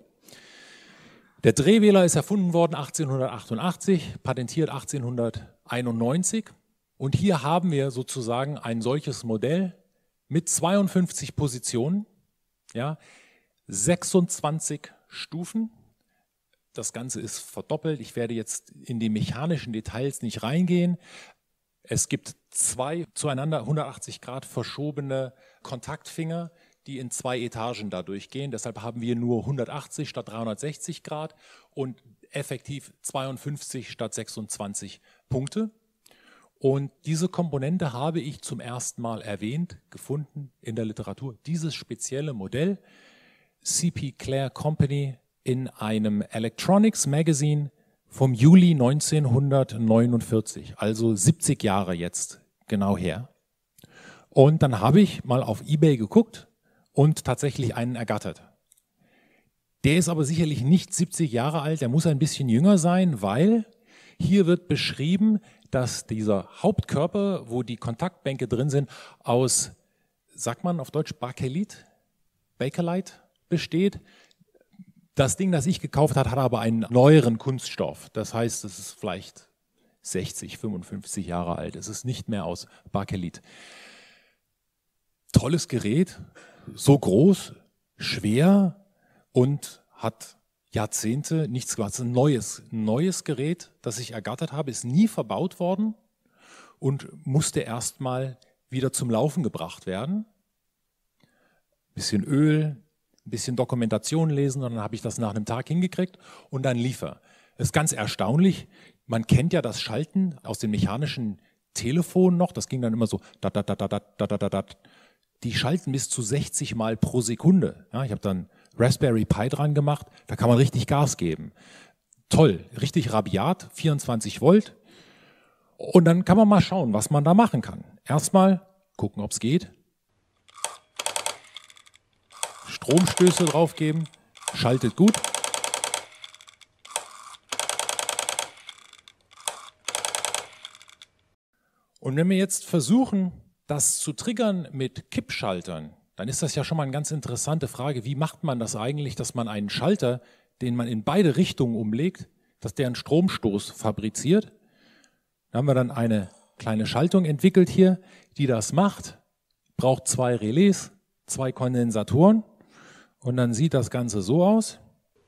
Der Drehwähler ist erfunden worden achtzehnhundertachtundachtzig, patentiert achtzehnhunderteinundneunzig. Und hier haben wir sozusagen ein solches Modell mit zweiundfünfzig Positionen, ja, sechsundzwanzig Stufen. Das Ganze ist verdoppelt. Ich werde jetzt in die mechanischen Details nicht reingehen. Es gibt zwei zueinander hundertachtzig Grad verschobene Kontaktfinger, die in zwei Etagen da durchgehen. Deshalb haben wir nur hundertachtzig statt dreihundertsechzig Grad und effektiv zweiundfünfzig statt sechsundzwanzig Punkte. Und diese Komponente habe ich zum ersten Mal erwähnt, gefunden in der Literatur. Dieses spezielle Modell, C P Clare Company, in einem Electronics Magazine vom Juli neunzehnhundertneunundvierzig, also siebzig Jahre jetzt genau her. Und dann habe ich mal auf eBay geguckt und tatsächlich einen ergattert. Der ist aber sicherlich nicht siebzig Jahre alt, der muss ein bisschen jünger sein, weil hier wird beschrieben, dass dieser Hauptkörper, wo die Kontaktbänke drin sind, aus, sagt man auf Deutsch, Bakelit, Bakelite besteht. Das Ding, das ich gekauft habe, hat aber einen neueren Kunststoff. Das heißt, es ist vielleicht sechzig, fünfundfünfzig Jahre alt. Es ist nicht mehr aus Bakelit. Tolles Gerät, so groß, schwer und hat Jahrzehnte nichts gemacht. Es ist ein neues, neues Gerät, das ich ergattert habe, ist nie verbaut worden und musste erstmal wieder zum Laufen gebracht werden. Ein bisschen Öl, ein bisschen Dokumentation lesen und dann habe ich das nach einem Tag hingekriegt und dann lief er. Das ist ganz erstaunlich. Man kennt ja das Schalten aus den mechanischen Telefonen noch. Das ging dann immer so, dat, dat, dat, dat, dat, dat, dat. Die schalten bis zu sechzig Mal pro Sekunde. Ja, ich habe dann Raspberry Pi dran gemacht. Da kann man richtig Gas geben. Toll, richtig rabiat, vierundzwanzig Volt. Und dann kann man mal schauen, was man da machen kann. Erstmal gucken, ob es geht. Stromstöße draufgeben, schaltet gut. Und wenn wir jetzt versuchen, das zu triggern mit Kippschaltern, dann ist das ja schon mal eine ganz interessante Frage. Wie macht man das eigentlich, dass man einen Schalter, den man in beide Richtungen umlegt, dass der einen Stromstoß fabriziert? Da haben wir dann eine kleine Schaltung entwickelt hier, die das macht. Braucht zwei Relais, zwei Kondensatoren und dann sieht das Ganze so aus.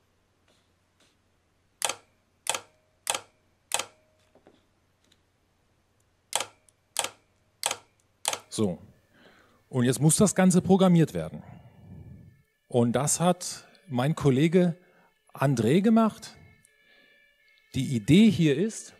So, und jetzt muss das Ganze programmiert werden. Und das hat mein Kollege André gemacht. Die Idee hier ist,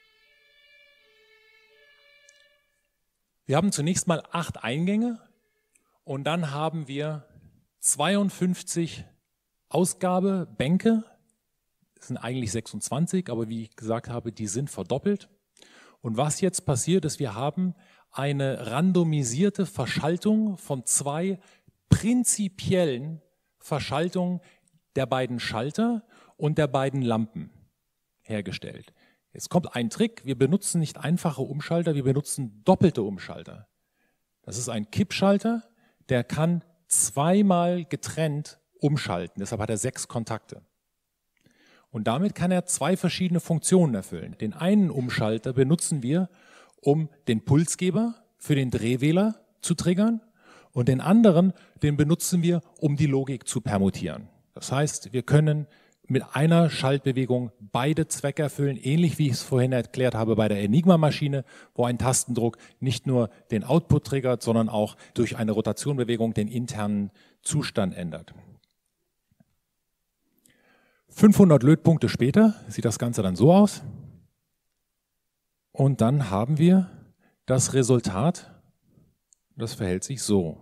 wir haben zunächst mal acht Eingänge und dann haben wir zweiundfünfzig Ausgabebänke. Das sind eigentlich sechsundzwanzig, aber wie ich gesagt habe, die sind verdoppelt. Und was jetzt passiert ist, wir haben eine randomisierte Verschaltung von zwei prinzipiellen Verschaltungen der beiden Schalter und der beiden Lampen hergestellt. Jetzt kommt ein Trick, wir benutzen nicht einfache Umschalter, wir benutzen doppelte Umschalter. Das ist ein Kippschalter, der kann zweimal getrennt umschalten, deshalb hat er sechs Kontakte. Und damit kann er zwei verschiedene Funktionen erfüllen. Den einen Umschalter benutzen wir, um den Pulsgeber für den Drehwähler zu triggern und den anderen, den benutzen wir, um die Logik zu permutieren. Das heißt, wir können mit einer Schaltbewegung beide Zwecke erfüllen, ähnlich wie ich es vorhin erklärt habe bei der Enigma-Maschine, wo ein Tastendruck nicht nur den Output triggert, sondern auch durch eine Rotationbewegung den internen Zustand ändert. fünfhundert Lötpunkte später sieht das Ganze dann so aus. Und dann haben wir das Resultat, das verhält sich so.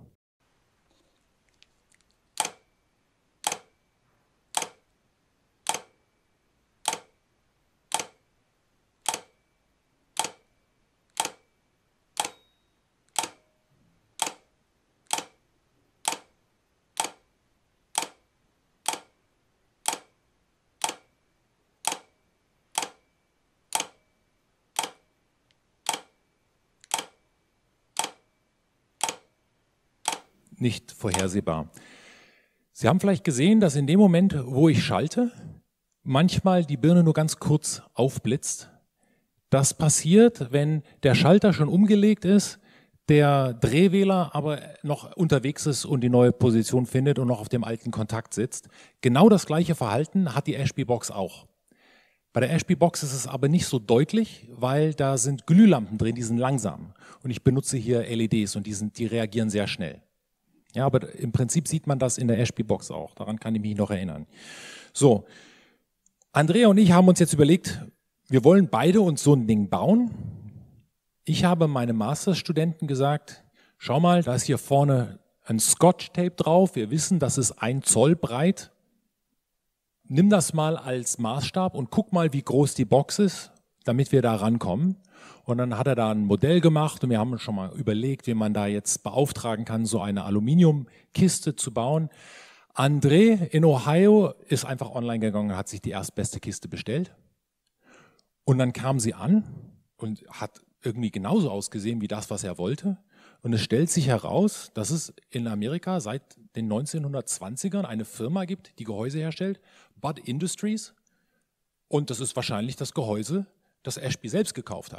Nicht vorhersehbar. Sie haben vielleicht gesehen, dass in dem Moment, wo ich schalte, manchmal die Birne nur ganz kurz aufblitzt. Das passiert, wenn der Schalter schon umgelegt ist, der Drehwähler aber noch unterwegs ist und die neue Position findet und noch auf dem alten Kontakt sitzt. Genau das gleiche Verhalten hat die Ashby-Box auch. Bei der Ashby-Box ist es aber nicht so deutlich, weil da sind Glühlampen drin, die sind langsam. Und ich benutze hier L E Ds und die, sind, die reagieren sehr schnell. Ja, aber im Prinzip sieht man das in der Ashby-Box auch. Daran kann ich mich noch erinnern. So, Andrea und ich haben uns jetzt überlegt, wir wollen beide uns so ein Ding bauen. Ich habe meinem Masterstudenten gesagt, schau mal, da ist hier vorne ein Scotch-Tape drauf. Wir wissen, das ist ein Zoll breit. Nimm das mal als Maßstab und guck mal, wie groß die Box ist, damit wir da rankommen. Und dann hat er da ein Modell gemacht und wir haben uns schon mal überlegt, wie man da jetzt beauftragen kann, so eine Aluminiumkiste zu bauen. André in Ohio ist einfach online gegangen und hat sich die erstbeste Kiste bestellt. Und dann kam sie an und hat irgendwie genauso ausgesehen wie das, was er wollte. Und es stellt sich heraus, dass es in Amerika seit den neunzehnhundertzwanzigern eine Firma gibt, die Gehäuse herstellt, Budd Industries. Und das ist wahrscheinlich das Gehäuse, das Ashby selbst gekauft hat.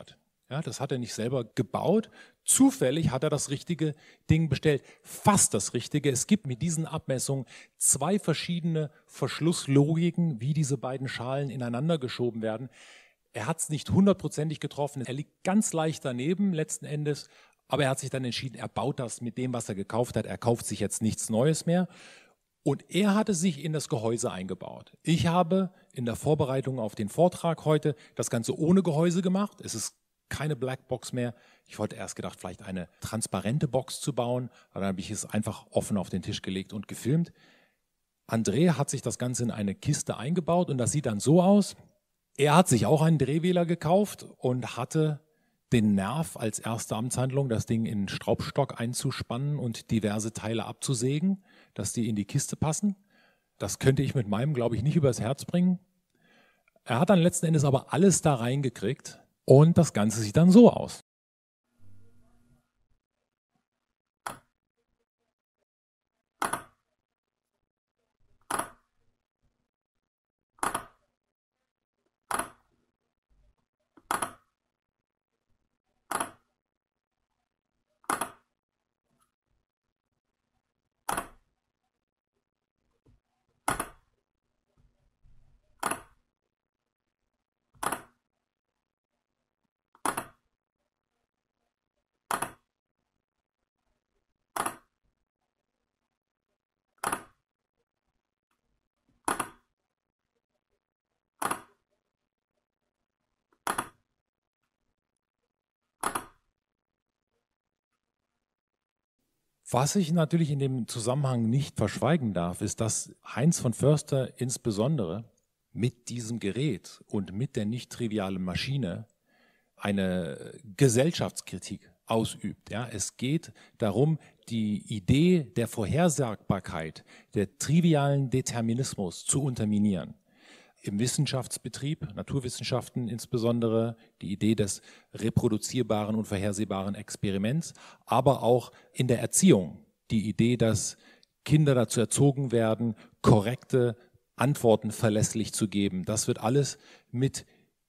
Ja, das hat er nicht selber gebaut. Zufällig hat er das richtige Ding bestellt. Fast das Richtige. Es gibt mit diesen Abmessungen zwei verschiedene Verschlusslogiken, wie diese beiden Schalen ineinander geschoben werden. Er hat es nicht hundertprozentig getroffen. Er liegt ganz leicht daneben letzten Endes. Aber er hat sich dann entschieden, er baut das mit dem, was er gekauft hat. Er kauft sich jetzt nichts Neues mehr. Und er hatte sich in das Gehäuse eingebaut. Ich habe in der Vorbereitung auf den Vortrag heute das Ganze ohne Gehäuse gemacht. Es ist keine Blackbox mehr. Ich wollte erst gedacht, vielleicht eine transparente Box zu bauen, aber dann habe ich es einfach offen auf den Tisch gelegt und gefilmt. André hat sich das Ganze in eine Kiste eingebaut und das sieht dann so aus. Er hat sich auch einen Drehwähler gekauft und hatte den Nerv als erste Amtshandlung, das Ding in den Schraubstock einzuspannen und diverse Teile abzusägen, dass die in die Kiste passen. Das könnte ich mit meinem, glaube ich, nicht übers Herz bringen. Er hat dann letzten Endes aber alles da reingekriegt. Und das Ganze sieht dann so aus. Was ich natürlich in dem Zusammenhang nicht verschweigen darf, ist, dass Heinz von Förster insbesondere mit diesem Gerät und mit der nicht trivialen Maschine eine Gesellschaftskritik ausübt. Ja, es geht darum, die Idee der Vorhersagbarkeit, der trivialen Determinismus zu unterminieren. Im Wissenschaftsbetrieb, Naturwissenschaften insbesondere, die Idee des reproduzierbaren und vorhersehbaren Experiments, aber auch in der Erziehung, die Idee, dass Kinder dazu erzogen werden, korrekte Antworten verlässlich zu geben. Das wird alles mit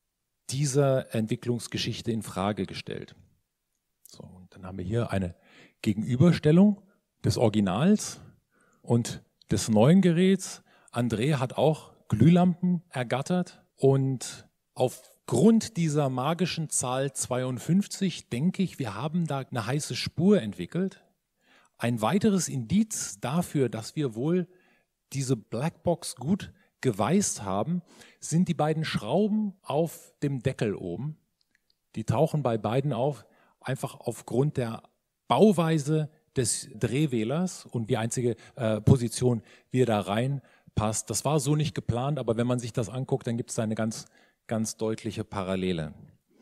dieser Entwicklungsgeschichte in Frage gestellt. So, und dann haben wir hier eine Gegenüberstellung des Originals und des neuen Geräts. André hat auch Glühlampen ergattert und aufgrund dieser magischen Zahl zweiundfünfzig denke ich, wir haben da eine heiße Spur entwickelt. Ein weiteres Indiz dafür, dass wir wohl diese Blackbox gut geweißt haben, sind die beiden Schrauben auf dem Deckel oben. Die tauchen bei beiden auf, einfach aufgrund der Bauweise des Drehwählers und die einzige äh, Position, wie er da rein passt. Das war so nicht geplant, aber wenn man sich das anguckt, dann gibt es da eine ganz, ganz deutliche Parallele.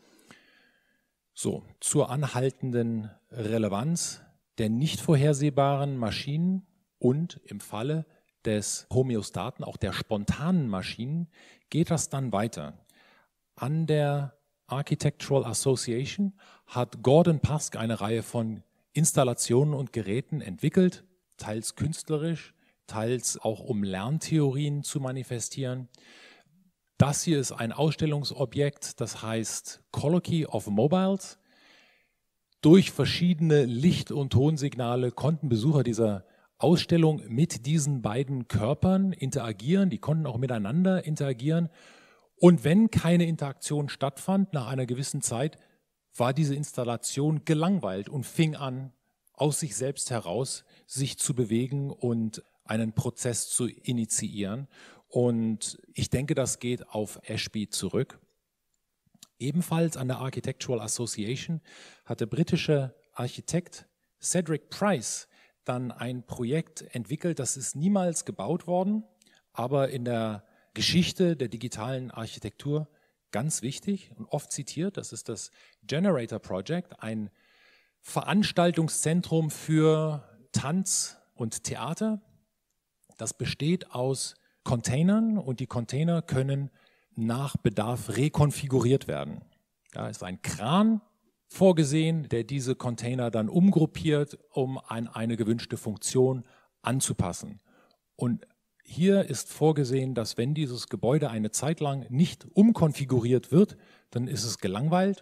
So, zur anhaltenden Relevanz der nicht vorhersehbaren Maschinen und im Falle des Homöostaten, auch der spontanen Maschinen, geht das dann weiter. An der Architectural Association hat Gordon Pask eine Reihe von Installationen und Geräten entwickelt, teils künstlerisch, teils auch um Lerntheorien zu manifestieren. Das hier ist ein Ausstellungsobjekt, das heißt Colloquy of Mobiles. Durch verschiedene Licht- und Tonsignale konnten Besucher dieser Ausstellung mit diesen beiden Körpern interagieren, die konnten auch miteinander interagieren. Und wenn keine Interaktion stattfand, nach einer gewissen Zeit, war diese Installation gelangweilt und fing an, aus sich selbst heraus sich zu bewegen und einen Prozess zu initiieren. Und ich denke, das geht auf Ashby zurück. Ebenfalls an der Architectural Association hat der britische Architekt Cedric Price dann ein Projekt entwickelt, das ist niemals gebaut worden, aber in der Geschichte der digitalen Architektur ganz wichtig und oft zitiert. Das ist das Generator Project, ein Veranstaltungszentrum für Tanz und Theater. Das besteht aus Containern und die Container können nach Bedarf rekonfiguriert werden. Da ist ein Kran vorgesehen, der diese Container dann umgruppiert, um an eine gewünschte Funktion anzupassen. Und hier ist vorgesehen, dass wenn dieses Gebäude eine Zeit lang nicht umkonfiguriert wird, dann ist es gelangweilt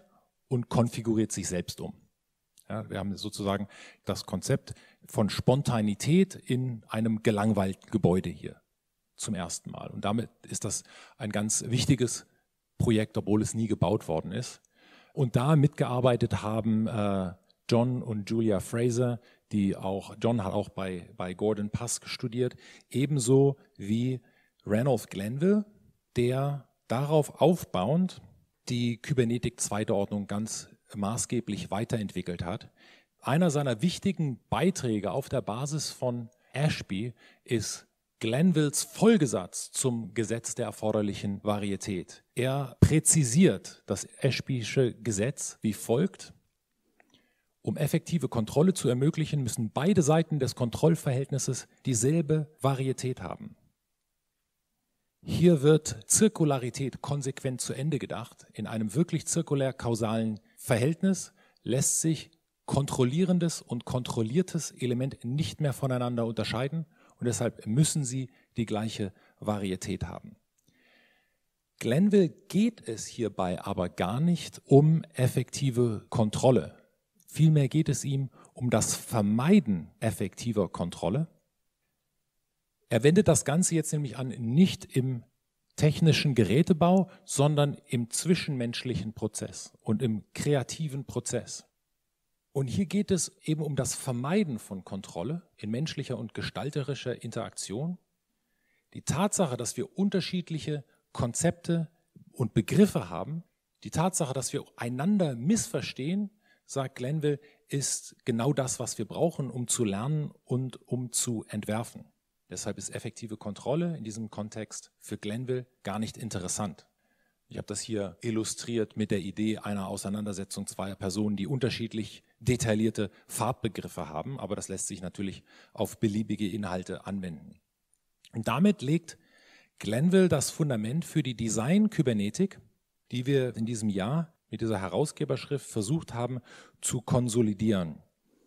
und konfiguriert sich selbst um. Ja, wir haben sozusagen das Konzept von Spontanität in einem gelangweilten Gebäude hier zum ersten Mal. Und damit ist das ein ganz wichtiges Projekt, obwohl es nie gebaut worden ist. Und da mitgearbeitet haben äh, John und Julia Fraser, die auch, John hat auch bei, bei Gordon Pusk studiert, ebenso wie Ranulph Glenville, der darauf aufbauend die Kybernetik-zweite Ordnung ganz maßgeblich weiterentwickelt hat. Einer seiner wichtigen Beiträge auf der Basis von Ashby ist Glenvilles Folgesatz zum Gesetz der erforderlichen Varietät. Er präzisiert das Ashbysche Gesetz wie folgt: Um effektive Kontrolle zu ermöglichen, müssen beide Seiten des Kontrollverhältnisses dieselbe Varietät haben. Hier wird Zirkularität konsequent zu Ende gedacht. In einem wirklich zirkulär-kausalen Verhältnis lässt sich kontrollierendes und kontrolliertes Element nicht mehr voneinander unterscheiden und deshalb müssen sie die gleiche Varietät haben. Glenville geht es hierbei aber gar nicht um effektive Kontrolle. Vielmehr geht es ihm um das Vermeiden effektiver Kontrolle. Er wendet das Ganze jetzt nämlich an, nicht im technischen Gerätebau, sondern im zwischenmenschlichen Prozess und im kreativen Prozess. Und hier geht es eben um das Vermeiden von Kontrolle in menschlicher und gestalterischer Interaktion. Die Tatsache, dass wir unterschiedliche Konzepte und Begriffe haben, die Tatsache, dass wir einander missverstehen, sagt Glenville, ist genau das, was wir brauchen, um zu lernen und um zu entwerfen. Deshalb ist effektive Kontrolle in diesem Kontext für Glenville gar nicht interessant. Ich habe das hier illustriert mit der Idee einer Auseinandersetzung zweier Personen, die unterschiedlich detaillierte Farbbegriffe haben, aber das lässt sich natürlich auf beliebige Inhalte anwenden. Und damit legt Glenville das Fundament für die Design-Kybernetik, die wir in diesem Jahr mit dieser Herausgeberschrift versucht haben zu konsolidieren.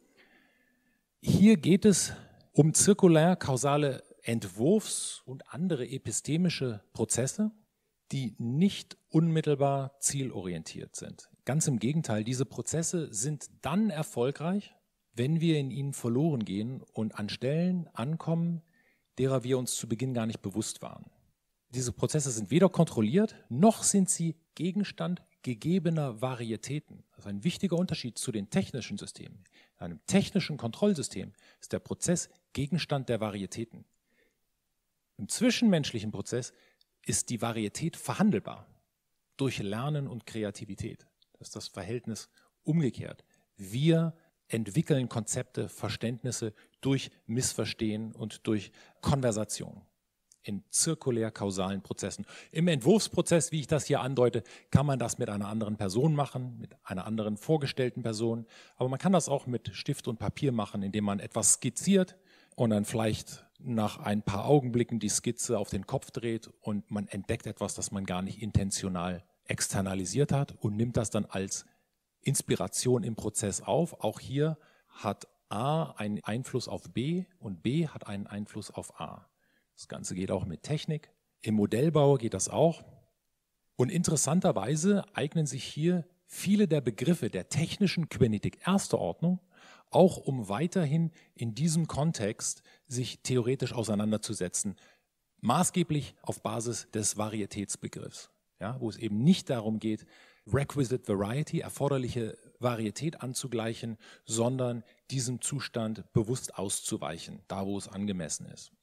Hier geht es um zirkulär-kausale Entwurfs- und andere epistemische Prozesse, die nicht unmittelbar zielorientiert sind. Ganz im Gegenteil, diese Prozesse sind dann erfolgreich, wenn wir in ihnen verloren gehen und an Stellen ankommen, derer wir uns zu Beginn gar nicht bewusst waren. Diese Prozesse sind weder kontrolliert, noch sind sie Gegenstand gegebener Varietäten. Das ist ein wichtiger Unterschied zu den technischen Systemen. In einem technischen Kontrollsystem ist der Prozess Gegenstand der Varietäten. Im zwischenmenschlichen Prozess ist die Varietät verhandelbar durch Lernen und Kreativität. Das ist das Verhältnis umgekehrt. Wir entwickeln Konzepte, Verständnisse durch Missverstehen und durch Konversation in zirkulär-kausalen Prozessen. Im Entwurfsprozess, wie ich das hier andeute, kann man das mit einer anderen Person machen, mit einer anderen vorgestellten Person. Aber man kann das auch mit Stift und Papier machen, indem man etwas skizziert und dann vielleicht nach ein paar Augenblicken die Skizze auf den Kopf dreht und man entdeckt etwas, das man gar nicht intentional externalisiert hat und nimmt das dann als Inspiration im Prozess auf. Auch hier hat A einen Einfluss auf B und B hat einen Einfluss auf A. Das Ganze geht auch mit Technik. Im Modellbau geht das auch. Und interessanterweise eignen sich hier viele der Begriffe der technischen Kybernetik erster Ordnung, auch um weiterhin in diesem Kontext sich theoretisch auseinanderzusetzen, maßgeblich auf Basis des Varietätsbegriffs, ja, wo es eben nicht darum geht, requisite variety, erforderliche Varietät anzugleichen, sondern diesem Zustand bewusst auszuweichen, da wo es angemessen ist.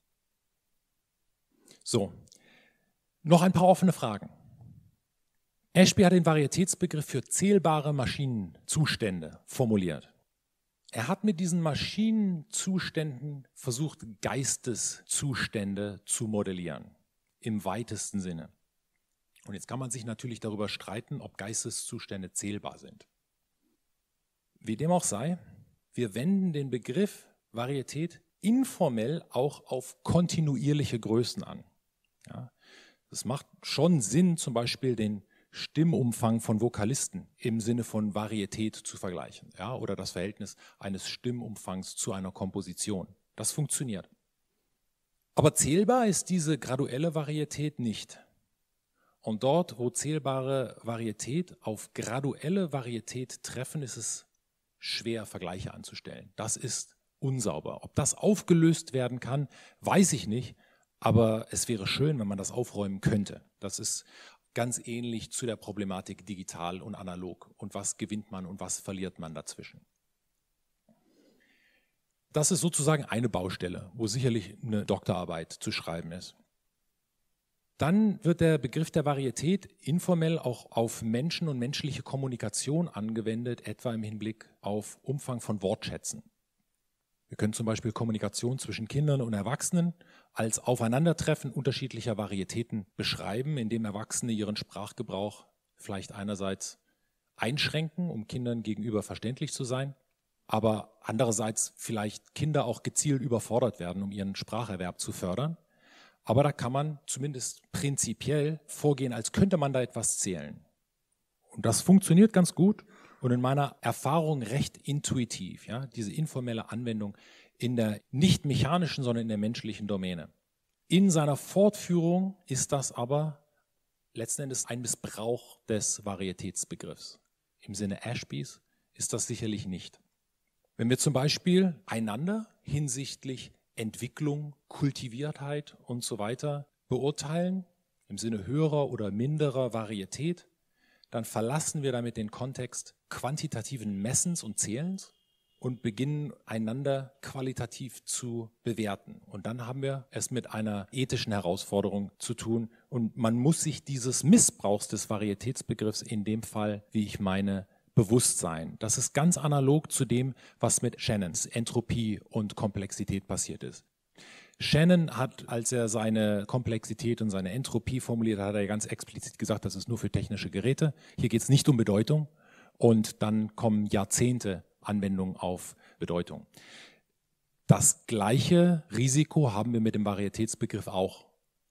So, noch ein paar offene Fragen. Ashby hat den Varietätsbegriff für zählbare Maschinenzustände formuliert. Er hat mit diesen Maschinenzuständen versucht, Geisteszustände zu modellieren, im weitesten Sinne. Und jetzt kann man sich natürlich darüber streiten, ob Geisteszustände zählbar sind. Wie dem auch sei, wir wenden den Begriff Varietät informell auch auf kontinuierliche Größen an. Ja, es macht schon Sinn, zum Beispiel den Stimmumfang von Vokalisten im Sinne von Varietät zu vergleichen, ja, oder das Verhältnis eines Stimmumfangs zu einer Komposition. Das funktioniert. Aber zählbar ist diese graduelle Varietät nicht. Und dort, wo zählbare Varietät auf graduelle Varietät treffen, ist es schwer, Vergleiche anzustellen. Das ist unsauber. Ob das aufgelöst werden kann, weiß ich nicht, aber es wäre schön, wenn man das aufräumen könnte. Das ist ganz ähnlich zu der Problematik digital und analog. Und was gewinnt man und was verliert man dazwischen? Das ist sozusagen eine Baustelle, wo sicherlich eine Doktorarbeit zu schreiben ist. Dann wird der Begriff der Varietät informell auch auf Menschen und menschliche Kommunikation angewendet, etwa im Hinblick auf Umfang von Wortschätzen. Wir können zum Beispiel Kommunikation zwischen Kindern und Erwachsenen als Aufeinandertreffen unterschiedlicher Varietäten beschreiben, indem Erwachsene ihren Sprachgebrauch vielleicht einerseits einschränken, um Kindern gegenüber verständlich zu sein, aber andererseits vielleicht Kinder auch gezielt überfordert werden, um ihren Spracherwerb zu fördern. Aber da kann man zumindest prinzipiell vorgehen, als könnte man da etwas zählen. Und das funktioniert ganz gut und in meiner Erfahrung recht intuitiv, ja, diese informelle Anwendung in der nicht mechanischen, sondern in der menschlichen Domäne. In seiner Fortführung ist das aber letzten Endes ein Missbrauch des Varietätsbegriffs. Im Sinne Ashbys ist das sicherlich nicht. Wenn wir zum Beispiel einander hinsichtlich Entwicklung, Kultiviertheit und so weiter beurteilen, im Sinne höherer oder minderer Varietät, dann verlassen wir damit den Kontext quantitativen Messens und Zählens und beginnen einander qualitativ zu bewerten. Und dann haben wir es mit einer ethischen Herausforderung zu tun. Und man muss sich dieses Missbrauchs des Varietätsbegriffs in dem Fall, wie ich meine, bewusst sein. Das ist ganz analog zu dem, was mit Shannons Entropie und Komplexität passiert ist. Shannon hat, als er seine Komplexität und seine Entropie formuliert hat, hat er ganz explizit gesagt, das ist nur für technische Geräte. Hier geht es nicht um Bedeutung. Und dann kommen Jahrzehnte Anwendung auf Bedeutung. Das gleiche Risiko haben wir mit dem Varietätsbegriff auch.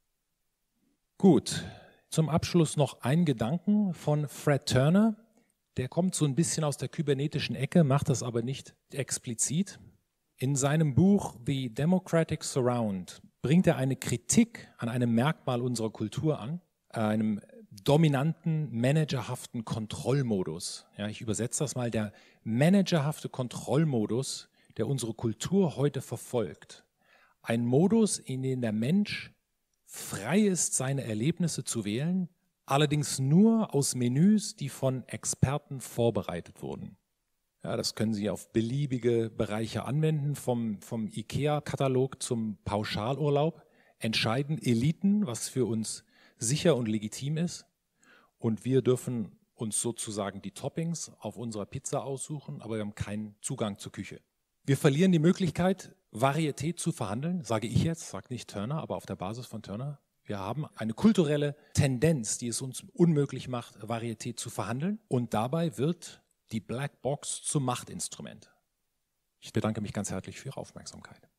Gut, zum Abschluss noch ein Gedanken von Fred Turner. Der kommt so ein bisschen aus der kybernetischen Ecke, macht das aber nicht explizit. In seinem Buch The Democratic Surround bringt er eine Kritik an einem Merkmal unserer Kultur an, einem dominanten, managerhaften Kontrollmodus. Ja, ich übersetze das mal, der managerhafte Kontrollmodus, der unsere Kultur heute verfolgt. Ein Modus, in dem der Mensch frei ist, seine Erlebnisse zu wählen, allerdings nur aus Menüs, die von Experten vorbereitet wurden. Ja, das können Sie auf beliebige Bereiche anwenden, vom, vom IKEA-Katalog zum Pauschalurlaub. Entscheiden Eliten, was für uns sicher und legitim ist. Und wir dürfen uns sozusagen die Toppings auf unserer Pizza aussuchen, aber wir haben keinen Zugang zur Küche. Wir verlieren die Möglichkeit, Varietät zu verhandeln, sage ich jetzt, sagt nicht Turner, aber auf der Basis von Turner. Wir haben eine kulturelle Tendenz, die es uns unmöglich macht, Varietät zu verhandeln. Und dabei wird die Black Box zum Machtinstrument. Ich bedanke mich ganz herzlich für Ihre Aufmerksamkeit.